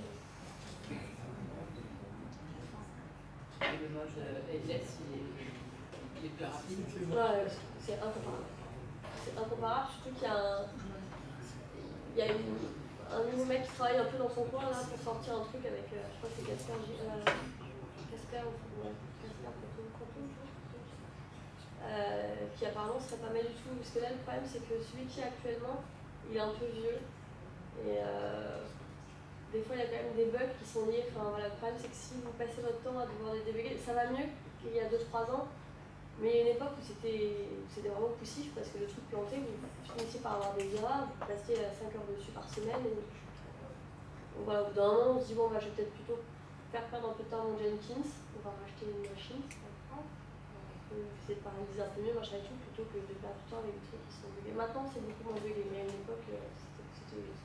Le mode headless, il est, il est plus rapide.
Ouais, c'est incomparable. C'est incomparable, surtout qu'il y a un, il y a une, un nouveau mec qui travaille un peu dans son coin là pour sortir un truc avec, euh, je crois que c'est Casper, euh, Casper ou ouais, Casper, Euh, qui apparemment serait pas mal du tout, parce que là le problème c'est que celui qui est actuellement il est un peu vieux et euh, des fois il y a quand même des bugs qui sont liés, enfin voilà, le problème c'est que si vous passez votre temps à devoir les débugger, ça va mieux qu'il y a deux trois ans, mais il y a une époque où c'était vraiment poussif parce que le truc planté, vous finissiez par avoir des erreurs, vous passiez cinq heures dessus par semaine et donc voilà, au bout d'un moment on se dit bon bah je vais peut-être plutôt faire perdre un peu de temps à mon Jenkins, on va racheter une machine, c'est pas grave. Essayer de paralyser un peu mieux machin et tout plutôt que de perdre du temps avec des trucs qui sont buggés. Maintenant c'est beaucoup moins buggé, mais à une époque c'était.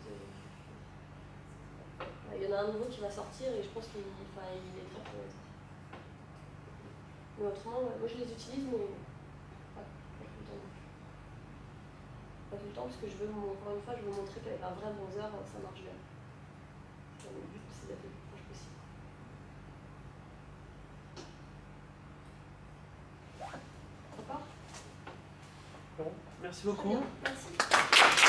Il y en a un nouveau qui va sortir et je pense qu'il enfin, il est très très. Mais autrement, moi je les utilise, mais pas, pas tout le temps. Pas tout le temps parce que je veux, encore une fois, je veux montrer qu'avec un vrai browser ça marche bien. C'est le but, c'est d'être le plus proche possible.
Bon, merci beaucoup.
Merci.